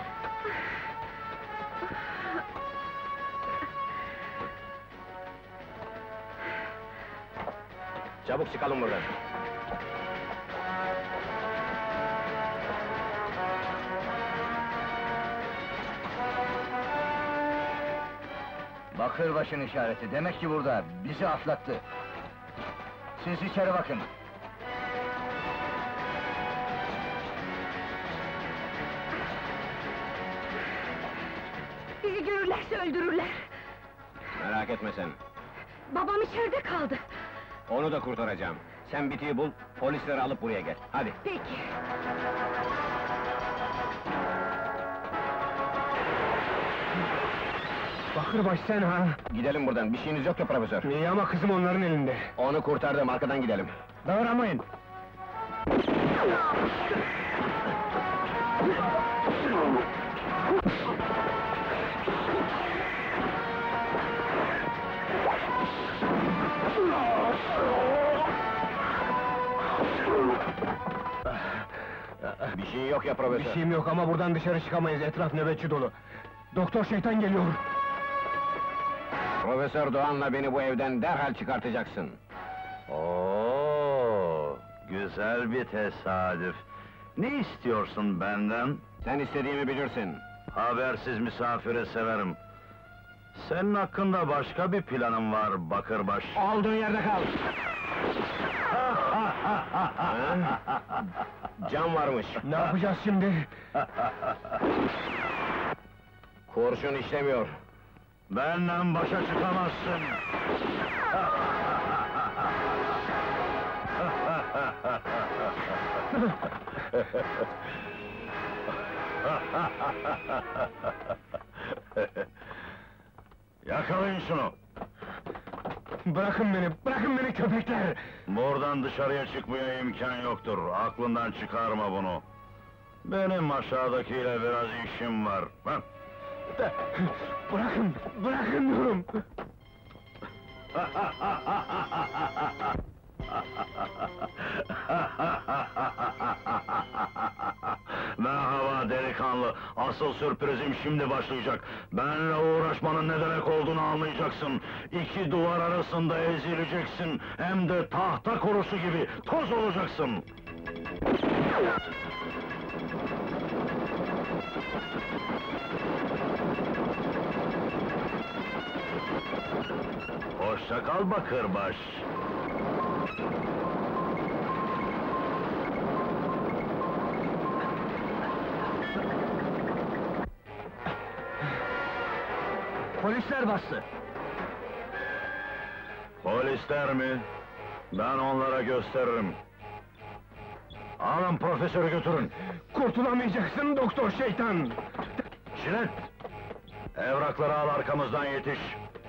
Çabuk çıkalım buradan. Bakırbaş'ın işareti, demek ki burada, bizi atlattı. Siz içeri bakın. Bizi görürlerse öldürürler. Merak etme sen. Babam içeride kaldı. Onu da kurtaracağım. Sen Biti'yi bul, polisleri alıp buraya gel. Hadi. Peki. Bakırbaş sen ha! Gidelim buradan, bir şeyiniz yok ya profesör. İyi ama kızım onların elinde. Onu kurtardım, arkadan gidelim. Davramayın! Bir şey yok ya profesör. Bir şeyim yok ama buradan dışarı çıkamayız, etraf nöbetçi dolu. Doktor şeytan geliyor! Profesör Doğan'la beni bu evden derhal çıkartacaksın. Oo, güzel bir tesadüf. Ne istiyorsun benden? Sen istediğimi bilirsin. Habersiz misafiri severim. Senin hakkında başka bir planım var Bakırbaş. Olduğun yerde kal! Can varmış. Ne yapacağız şimdi? Kurşun işlemiyor. Benden başa çıkamazsın. Yakalayın şunu! Bırakın beni, bırakın beni köpekler! Buradan dışarıya çıkmaya imkan yoktur, aklından çıkarma bunu. Benim aşağıdakiyle biraz işim var. Hah. dolapta! Bırakın, bırakın diyorum! Merhaba delikanlı, asıl sürprizim şimdi başlayacak. Benle uğraşmanın ne demek olduğunu anlayacaksın. İki duvar arasında ezileceksin, hem de tahta korusu gibi toz olacaksın. Hoşça kal Bakırbaş. Polisler bastı. Polisler mi? Ben onlara gösteririm. Alın profesörü götürün. Kurtulamayacaksın doktor şeytan! Jilet! Evrakları al, arkamızdan yetiş.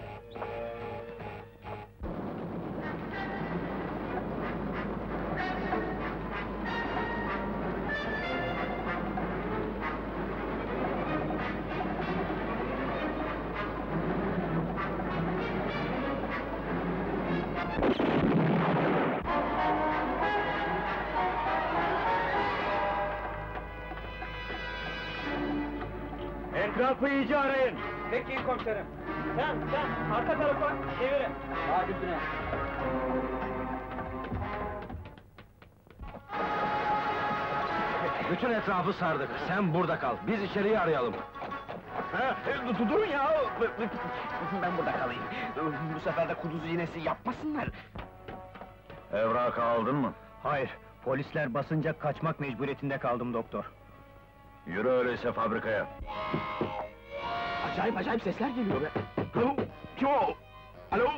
Etrafı iyice arayın. Peki komiserim. Sen, sen, arka tarafa çevirin. Ağaç üstüne. Bütün etrafı sardık, sen burada kal, biz içeriği arayalım. Ha, e, durun ya! Ben burada kalayım. Bu sefer de kuduz iğnesi yapmasınlar. Evrakı aldın mı? Hayır, polisler basınca kaçmak mecburiyetinde kaldım doktor. Yürü öyleyse fabrikaya. Acayip acayip sesler geliyor be! Alo, kim o? Alo?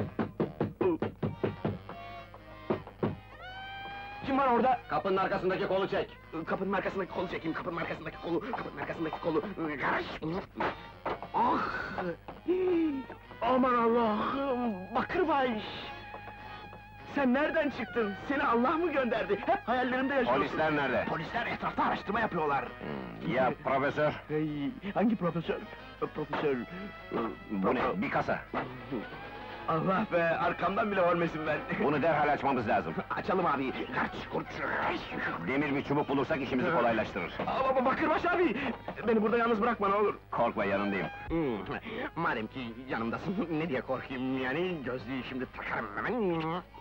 Kim var orada? Kapının arkasındaki kolu çek. Kapının arkasındaki kolu çekeyim, kapının arkasındaki kolu, kapının arkasındaki kolu... Karış! Ah! Aman Allah'ım! Bakırbaş! Sen nereden çıktın? Seni Allah mı gönderdi? Hep hayallerimde yaşıyorsun. Polisler nerede? Polisler etrafta araştırma yapıyorlar. Ya profesör? Hey, hangi profesör? Profesör... Bu ne, bir kasa. Allah be, arkamdan bile ölmesin ben. Bunu derhal açmamız lazım. Açalım abi. Kaç, kurç. Demir bir çubuk bulursak işimizi kolaylaştırır. Ama Bakırbaş abi! Beni burada yalnız bırakma ne olur. Korkma, yanındayım. Hmm, madem ki yanımdasın, ne diye korkayım yani? Gözlüğü şimdi takarım hemen.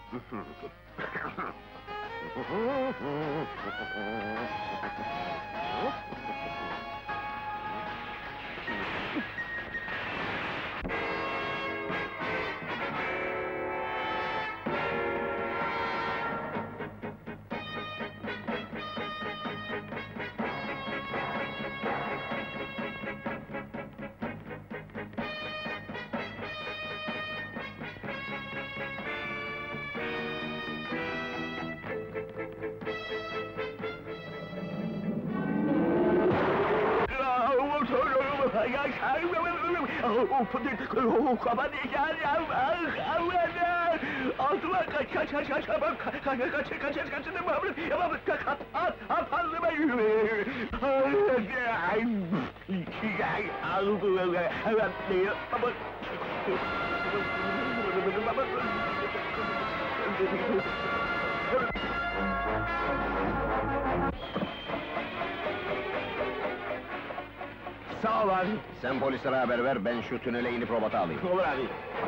Kapat icat ya! Allah'ım! Altıma kaç kaç kaç kaç kaç kaç kaç kaç kaç kaç kaç kapat at at fazla ben Sağ ol abi. Sen polislere haber ver, ben şu tünele inip robota alayım. Olur abi.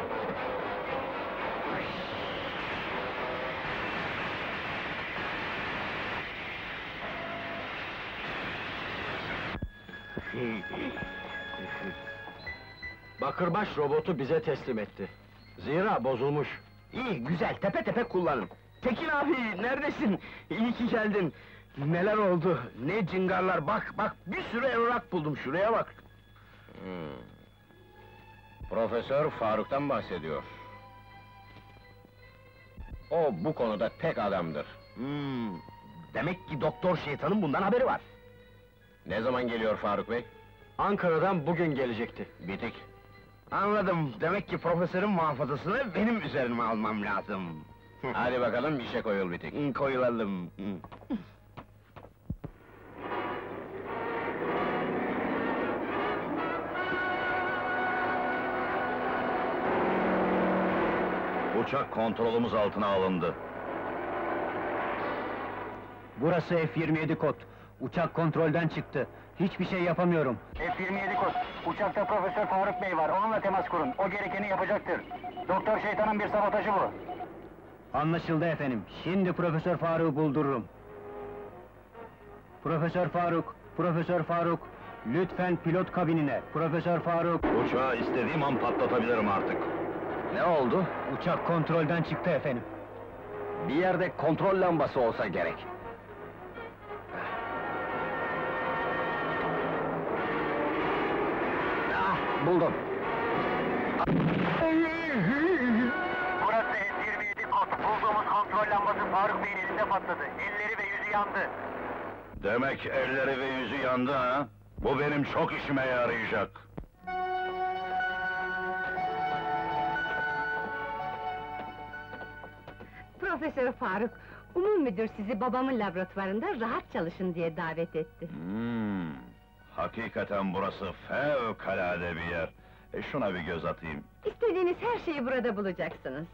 Bakırbaş robotu bize teslim etti. Zira bozulmuş. İyi, güzel, tepe tepe kullanın. Tekin abi, neredesin? İyi ki geldin. Neler oldu? Ne cingarlar, bak bak, bir sürü evrak buldum, şuraya bak. Hmm. Profesör Faruk'tan bahsediyor. O bu konuda tek adamdır. Hmm, demek ki Doktor Şeytan'ın bundan haberi var. Ne zaman geliyor Faruk Bey? Ankara'dan bugün gelecekti. Bitik. Anladım, demek ki profesörün muhafazasını benim üzerime almam lazım. Hadi bakalım, işe koyul Bitik. Koyulalım. Uçak kontrolümüz altına alındı. Burası F yirmi yedi kod. Uçak kontrolden çıktı. Hiçbir şey yapamıyorum. F yirmi yedi kod. Uçakta Profesör Faruk Bey var. Onunla temas kurun. O gerekeni yapacaktır. Doktor Şeytan'ın bir sabotajı bu. Anlaşıldı efendim. Şimdi Profesör Faruk'u buldururum. Profesör Faruk, Profesör Faruk, lütfen pilot kabinine. Profesör Faruk. Uçağı istediğim an patlatabilirim artık. Ne oldu? Uçak kontrolden çıktı efendim. Bir yerde kontrol lambası olsa gerek. Ah, buldum. Burası F yirmi yedi kod. Bulduğumuz kontrol lambası Faruk Bey'in elinde patladı. Elleri ve yüzü yandı. Demek elleri ve yüzü yandı ha? Bu benim çok işime yarayacak. Profesör Faruk, umum müdür sizi babamın laboratuvarında rahat çalışın diye davet etti. Hmm, hakikaten burası fevkalade bir yer. E şuna bir göz atayım. İstediğiniz her şeyi burada bulacaksınız.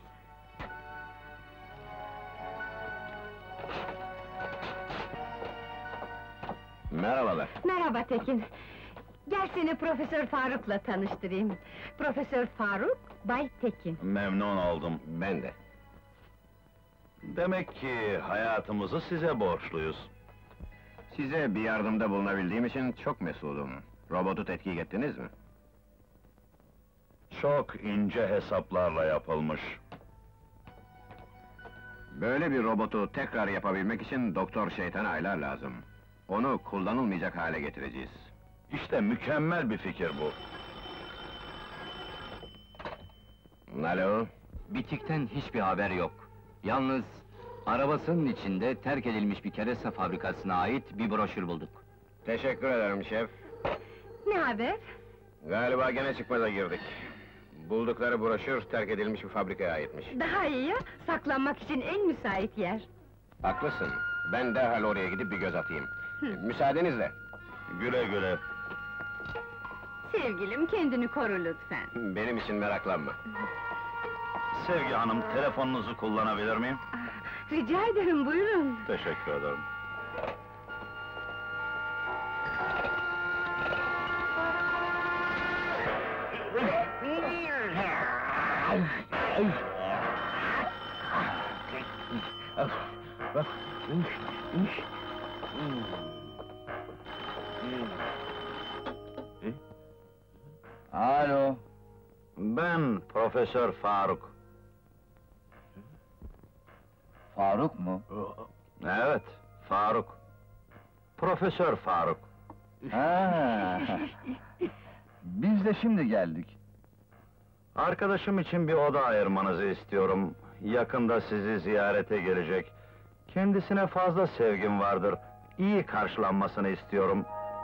Merhabalar. Merhaba Tekin. Gel seni Profesör Faruk'la tanıştırayım. Profesör Faruk, Bay Tekin. Memnun oldum. Ben de. Demek ki hayatımızı size borçluyuz. Size bir yardımda bulunabildiğim için çok mesudum. Robotu tetkik ettiniz mi? Çok ince hesaplarla yapılmış. Böyle bir robotu tekrar yapabilmek için Doktor Şeytan'a aylar lazım. Onu kullanılmayacak hale getireceğiz. İşte mükemmel bir fikir bu. Alo? Bitik'ten hiçbir haber yok. Yalnız arabasının içinde terk edilmiş bir kereste fabrikasına ait bir broşür bulduk. Teşekkür ederim şef. Ne haber? Galiba gene çıkmaza girdik. Buldukları broşür terk edilmiş bir fabrikaya aitmiş. Daha iyi ya, saklanmak için en müsait yer. Haklısın. Ben derhal oraya gidip bir göz atayım. Müsaadenizle. Güle güle. Sevgilim, kendini koru lütfen. Benim için meraklanma. Sevgi Hanım, telefonunuzu kullanabilir miyim? Rica ederim, buyurun. Teşekkür ederim. Alo. Ben Profesör Faruk. Faruk mu? Evet, Faruk. Profesör Faruk. Ha. Biz de şimdi geldik. Arkadaşım için bir oda ayırmanızı istiyorum. Yakında sizi ziyarete gelecek. Kendisine fazla sevgim vardır. İyi karşılanmasını istiyorum.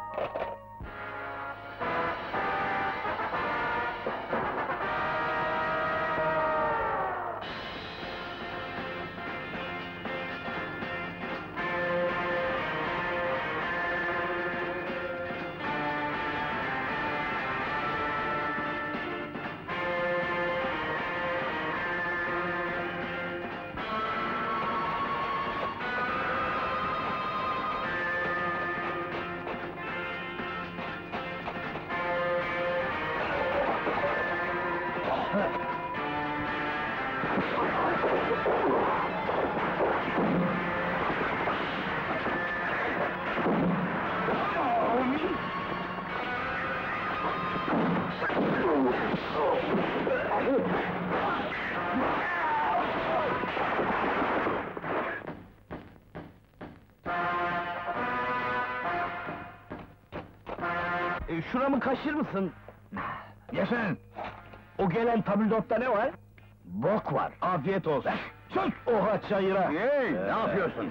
E, şuramı kaşır mısın? Yaşın! O gelen tablodotta ne var? Bok var. Afiyet olsun. Sus! Oha çayıra! Hey, ne yapıyorsun?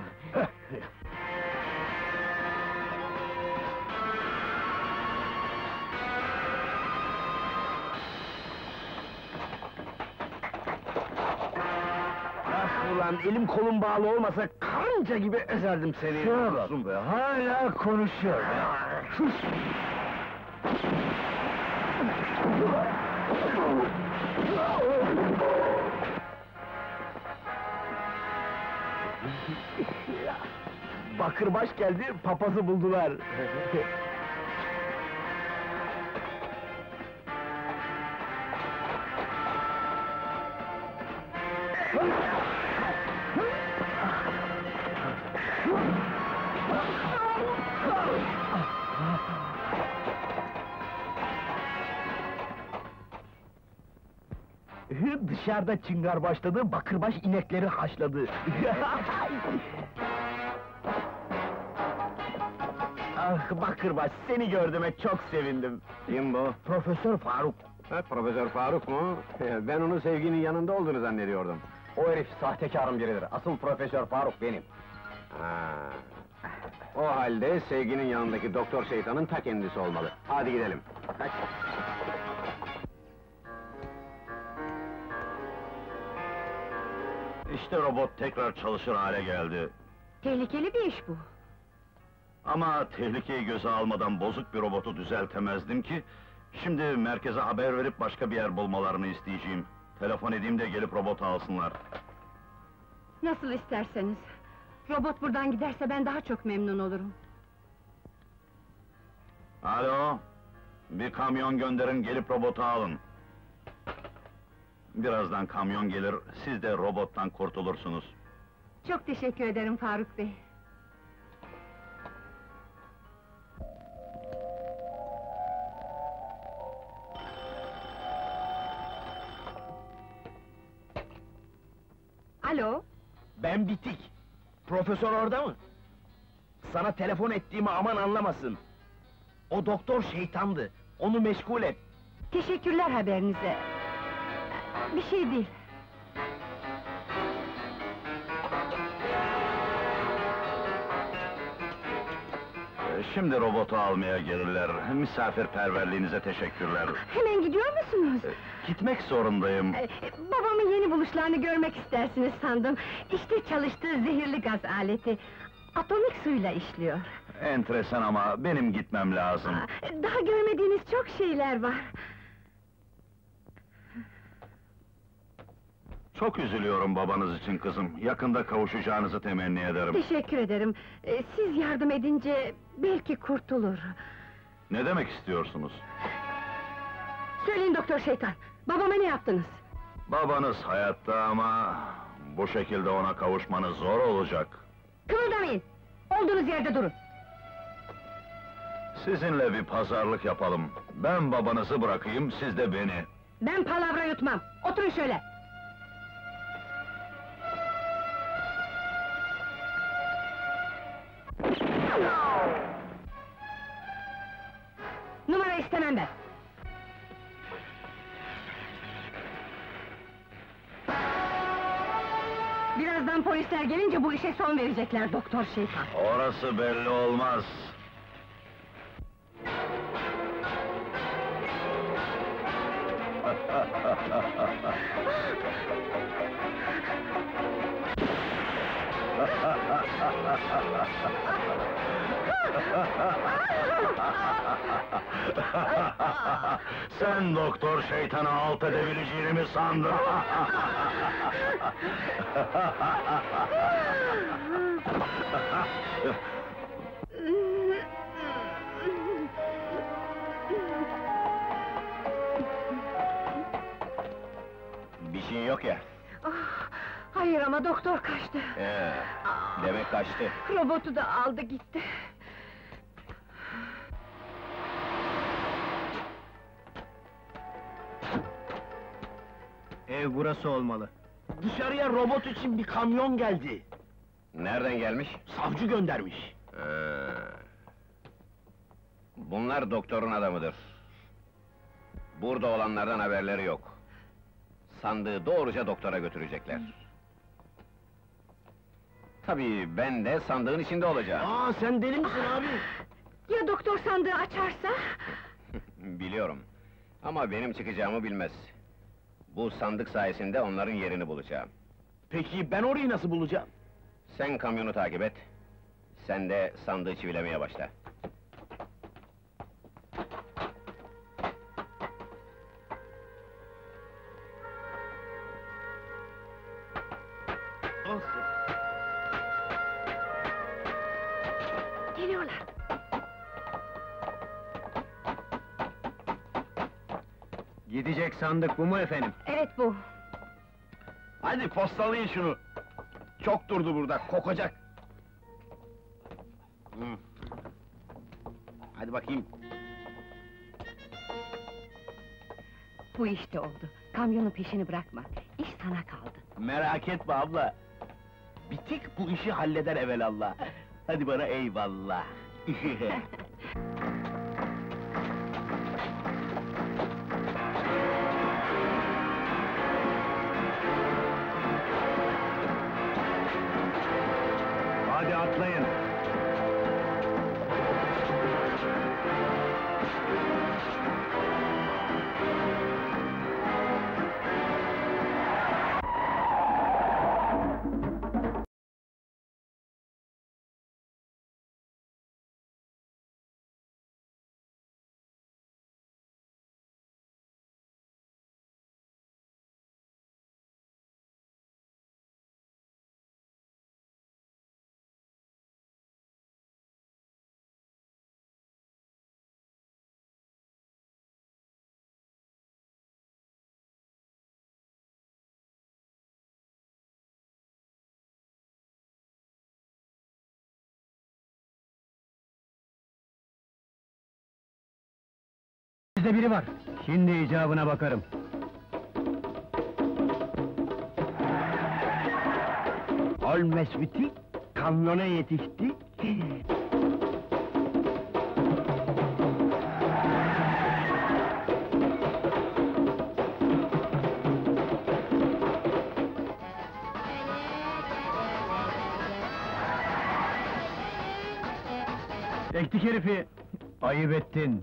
Ah ulan, elim kolum bağlı olmasa karınca gibi ezerdim seni. Şuna bak be, hala konuşuyor be. Sus! Bakırbaş geldi, papazı buldular. Dışarıda çıngar başladı, bakırbaş inekleri haşladı. Ah bakırbaş, seni gördüğüme çok sevindim. Kim bu? Profesör Faruk. Ha, Profesör Faruk mu? Ben onun sevginin yanında olduğunu zannediyordum. O herif sahtekarın biridir. Asıl Profesör Faruk benim. Ha. O halde sevginin yanındaki doktor şeytanın ta kendisi olmalı. Hadi gidelim. İşte robot tekrar çalışır hale geldi. Tehlikeli bir iş bu. Ama tehlikeyi göze almadan bozuk bir robotu düzeltemezdim ki... Şimdi merkeze haber verip başka bir yer bulmalarını isteyeceğim. Telefon edeyim de gelip robotu alsınlar. Nasıl isterseniz. Robot buradan giderse ben daha çok memnun olurum. Alo, bir kamyon gönderin, gelip robotu alın. Birazdan kamyon gelir, siz de robottan kurtulursunuz. Çok teşekkür ederim Faruk Bey. Alo? Ben Bitik. Profesör orada mı? Sana telefon ettiğimi aman anlamasın. O doktor şeytandı. Onu meşgul et. Teşekkürler haberinize. Bir şey değil. Ee, Şimdi robotu almaya gelirler. Misafirperverliğinize teşekkürler. Hemen gidiyor musunuz? Ee, Gitmek zorundayım. Ee, Babamın yeni buluşlarını görmek istersiniz sandım. İşte çalıştığı zehirli gaz aleti. Atomik suyla işliyor. Enteresan ama benim gitmem lazım. Aa, Daha görmediğiniz çok şeyler var. Çok üzülüyorum babanız için kızım. Yakında kavuşacağınızı temenni ederim. Teşekkür ederim. Ee, Siz yardım edince belki kurtulur. Ne demek istiyorsunuz? Söyleyin doktor şeytan, babama ne yaptınız? Babanız hayatta ama... bu şekilde ona kavuşmanız zor olacak. Kımıldamayın! Olduğunuz yerde durun! Sizinle bir pazarlık yapalım. Ben babanızı bırakayım, siz de beni. Ben palavra yutmam, oturun şöyle! Numara istemem ben! Birazdan polisler gelince bu işe son verecekler doktor şeytan! Orası belli olmaz. Sen doktor şeytanı alt edebileceğini mi sandın? Bir şey yok ya. Ah, hayır ama doktor kaçtı! Ee, demek kaçtı. Robotu da aldı gitti! Ev burası olmalı. Dışarıya robot için bir kamyon geldi. Nereden gelmiş? Savcı göndermiş. Ee, bunlar doktorun adamıdır. Burada olanlardan haberleri yok. Sandığı doğruca doktora götürecekler. Tabii ben de sandığın içinde olacağım. Aa, sen deli misin abi? Ya doktor sandığı açarsa? Biliyorum. Ama benim çıkacağımı bilmez. Bu sandık sayesinde onların yerini bulacağım. Peki ben orayı nasıl bulacağım? Sen kamyonu takip et. Sen de sandığı çivilemeye başla. Oh. Geliyorlar. Gidecek sandık bu mu efendim? Evet bu. Hadi postalayın şunu. Çok durdu burada, kokacak. Hı. Hadi bakayım. Bu işte oldu. Kamyonun peşini bırakma. İş sana kaldı. Merak etme abla. Bitik bu işi halleder evelallah. Hadi bana eyvallah. Hadi atlayın. Bizde biri var. Şimdi icabına bakarım. Olmes bitik, kamyona yetişti. Ektik herifi! Ayıp ettin!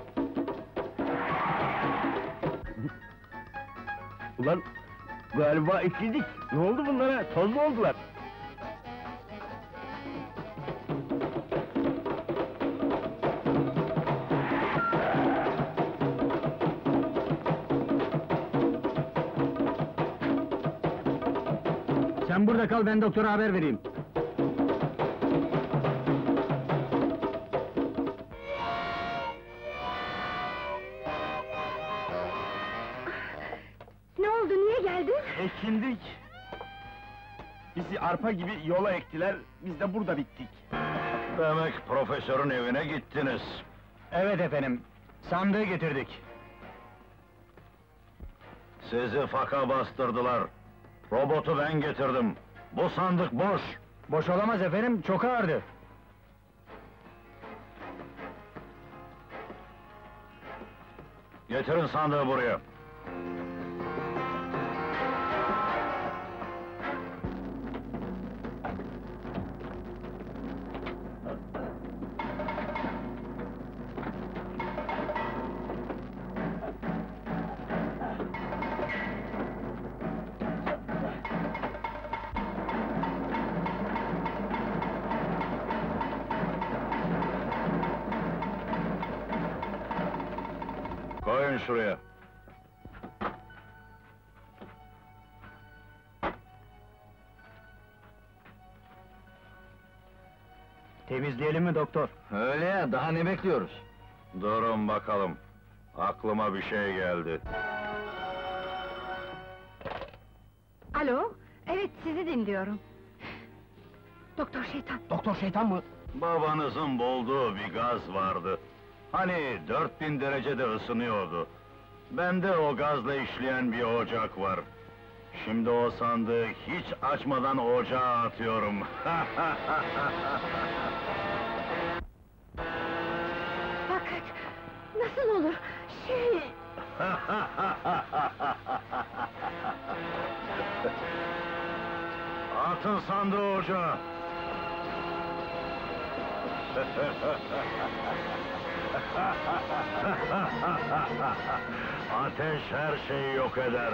Ulan, galiba ikidik. Ne oldu bunlara? Toz mu oldular? Sen burada kal, ben doktora haber vereyim. Ne oldu, niye geldin? Ekildik. Bizi arpa gibi yola ektiler, biz de burada bittik. Demek profesörün evine gittiniz. Evet efendim, sandığı getirdik. Sizi faka bastırdılar. Robotu ben getirdim. Bu sandık boş. Boş olamaz efendim, çok ağırdı. Getirin sandığı buraya. Koyun şuraya. Temizleyelim mi doktor? Öyle ya, daha ne bekliyoruz? Durun bakalım. Aklıma bir şey geldi. Alo, evet sizi dinliyorum. Doktor Şeytan. Doktor şeytan mı? Babanızın bulduğu bir gaz vardı. Hani dört bin derecede ısınıyordu. Bende o gazla işleyen bir ocak var. Şimdi o sandığı hiç açmadan ocağa atıyorum. Fakat nasıl olur? Şey... Atın sandığı ocağa! Ateş her şeyi yok eder.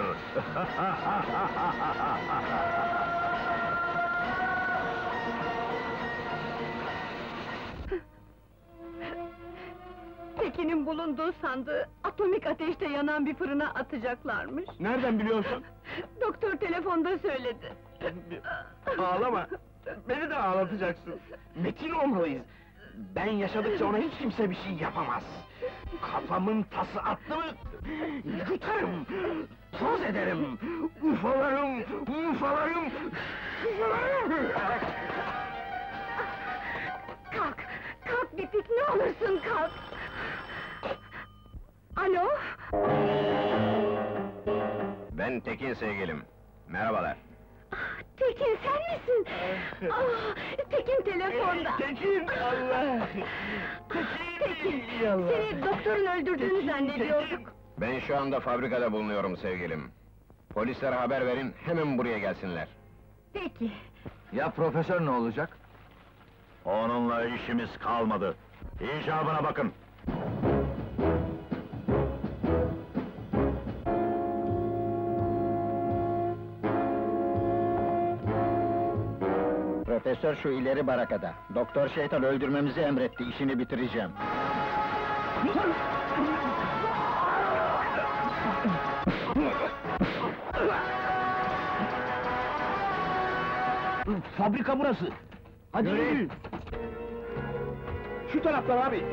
Tekin'in bulunduğu sandığı atomik ateşte yanan bir fırına atacaklarmış. Nereden biliyorsun? Doktor telefonda söyledi. Ağlama! Beni de ağlatacaksın. Metin olmalıyız. Ben yaşadıkça ona hiç kimse bir şey yapamaz. Kafamın tası attı mı, yutarım, toz ederim, ufalarım, ufalarım, ufalarım! Kalk, kalk Bipik, ne olursun kalk! Alo? Ben Tekin sevgilim, merhabalar. Ah, Tekin, sen misin? Ah, Tekin telefonda! Tekin, Allah! Tekin, seni doktorun öldürdüğünü zannediyorduk. Ben şu anda fabrikada bulunuyorum sevgilim. Polislere haber verin, hemen buraya gelsinler. Peki. Ya profesör ne olacak? Onunla işimiz kalmadı. İcabına bakın. Profesör şu ileri barakada. Doktor Şeytan öldürmemizi emretti, işini bitireceğim. Fabrika burası! Hadi yürü! Şu taraftan abi!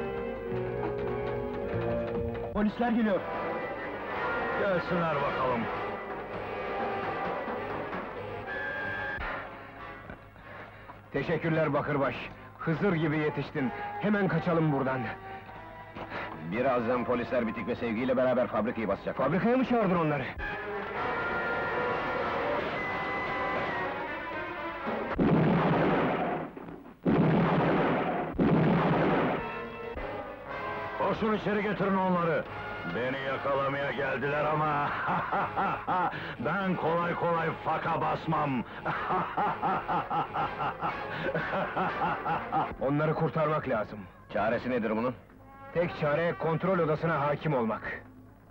Polisler geliyor. Gelsinler bakalım. Teşekkürler Bakırbaş. Hızır gibi yetiştin. Hemen kaçalım buradan. Birazdan polisler Bitik ve Sevgi ile beraber fabrikayı basacak. Fabrikaya mı çağırdın onları? Koşun içeri getirin onları. Beni yakalamaya geldiler ama ben kolay kolay faka basmam. Onları kurtarmak lazım. Çaresi nedir bunun? Tek çare kontrol odasına hakim olmak.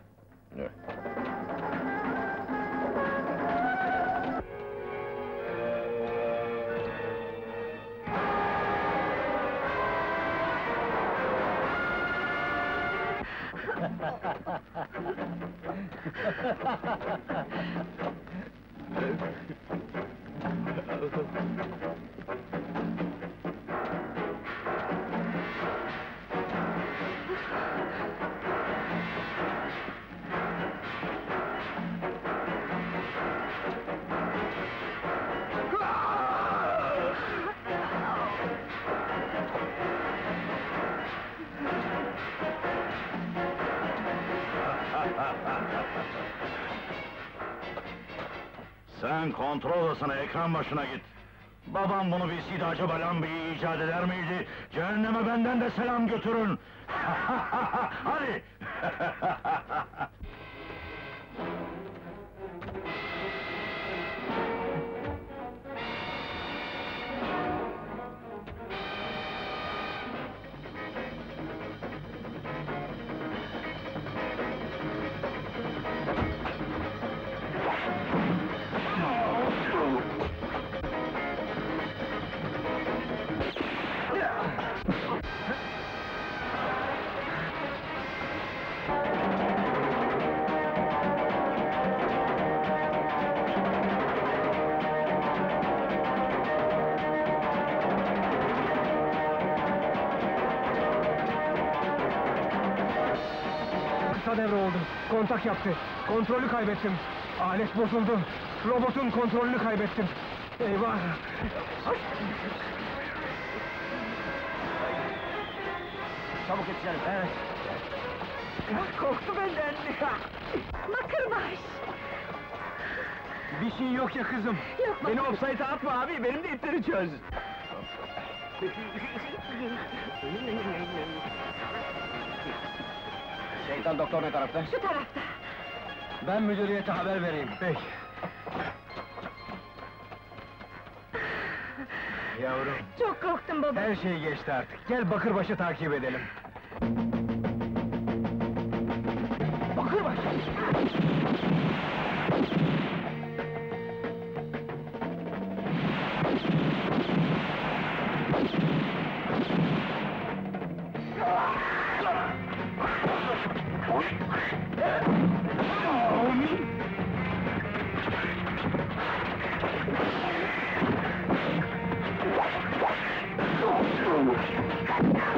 Sen kontrol odasına, ekran başına git. Babam bunu bilseydi acaba lambayı icat eder miydi? Cehenneme benden de selam götürün! Hadi! Kısa devre oldu. Kontak yaptı. Kontrolü kaybettim. Alet bozuldu. Robotun kontrolünü kaybettim. Eyvah! Çabuk yetişelim. Evet. Korktu benden! Bakırbaş! Bir şey yok ya kızım. Yok bak- Beni offside'a atma abi, benim de ipleri çöz! Şeytan doktor ne tarafta? Şu tarafta! Ben müdüriyete haber vereyim. Peki. Yavrum, Çok korktum baba! her şey geçti artık. Gel Bakırbaş'ı takip edelim. Bakırbaş! Oh,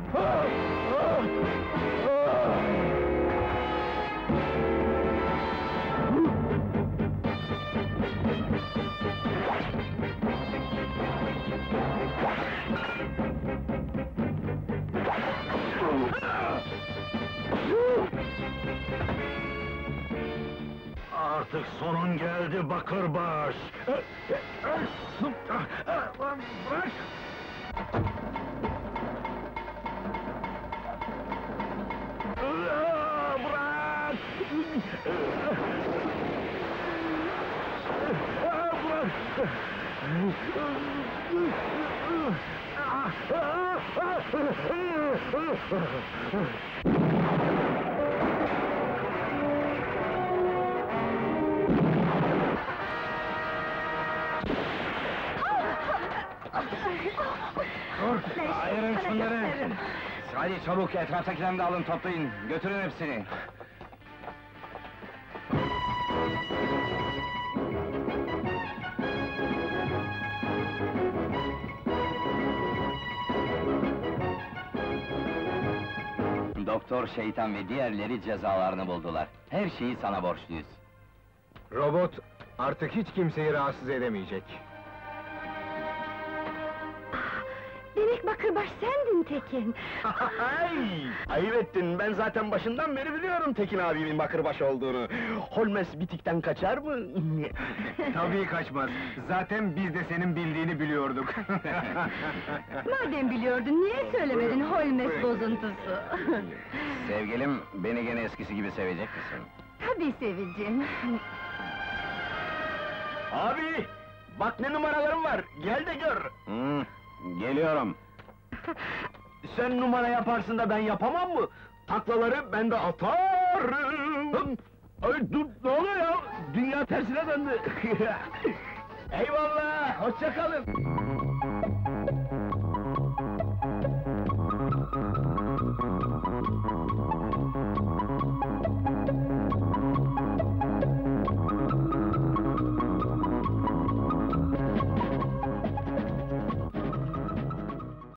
Artık sonun geldi Bakırbaş! Bırak! Bırak! Ayırın şunları! Hadi çabuk, etraftakilerini de alın, toplayın, götürün hepsini! Doktor Şeytan ve diğerleri cezalarını buldular. Her şeyi sana borçluyuz. Robot artık hiç kimseyi rahatsız edemeyecek. Demek Bakırbaş sendin Tekin! Ay, ayıp ettin, ben zaten başından beri biliyorum Tekin abimin bakırbaş olduğunu. Holmes bitikten kaçar mı? Tabii kaçmaz. Zaten biz de senin bildiğini biliyorduk. Madem biliyordun, niye söylemedin Holmes bozuntusu? Sevgilim, beni gene eskisi gibi sevecek misin? Tabii seveceğim! Abi, bak ne numaralarım var, gel de gör! Hı, geliyorum. Sen numara yaparsın da ben yapamam mı? Taklaları ben de atarım! Ay dur, ne oluyor ya? Dünya tersine döndü! Eyvallah, hoşça kalın!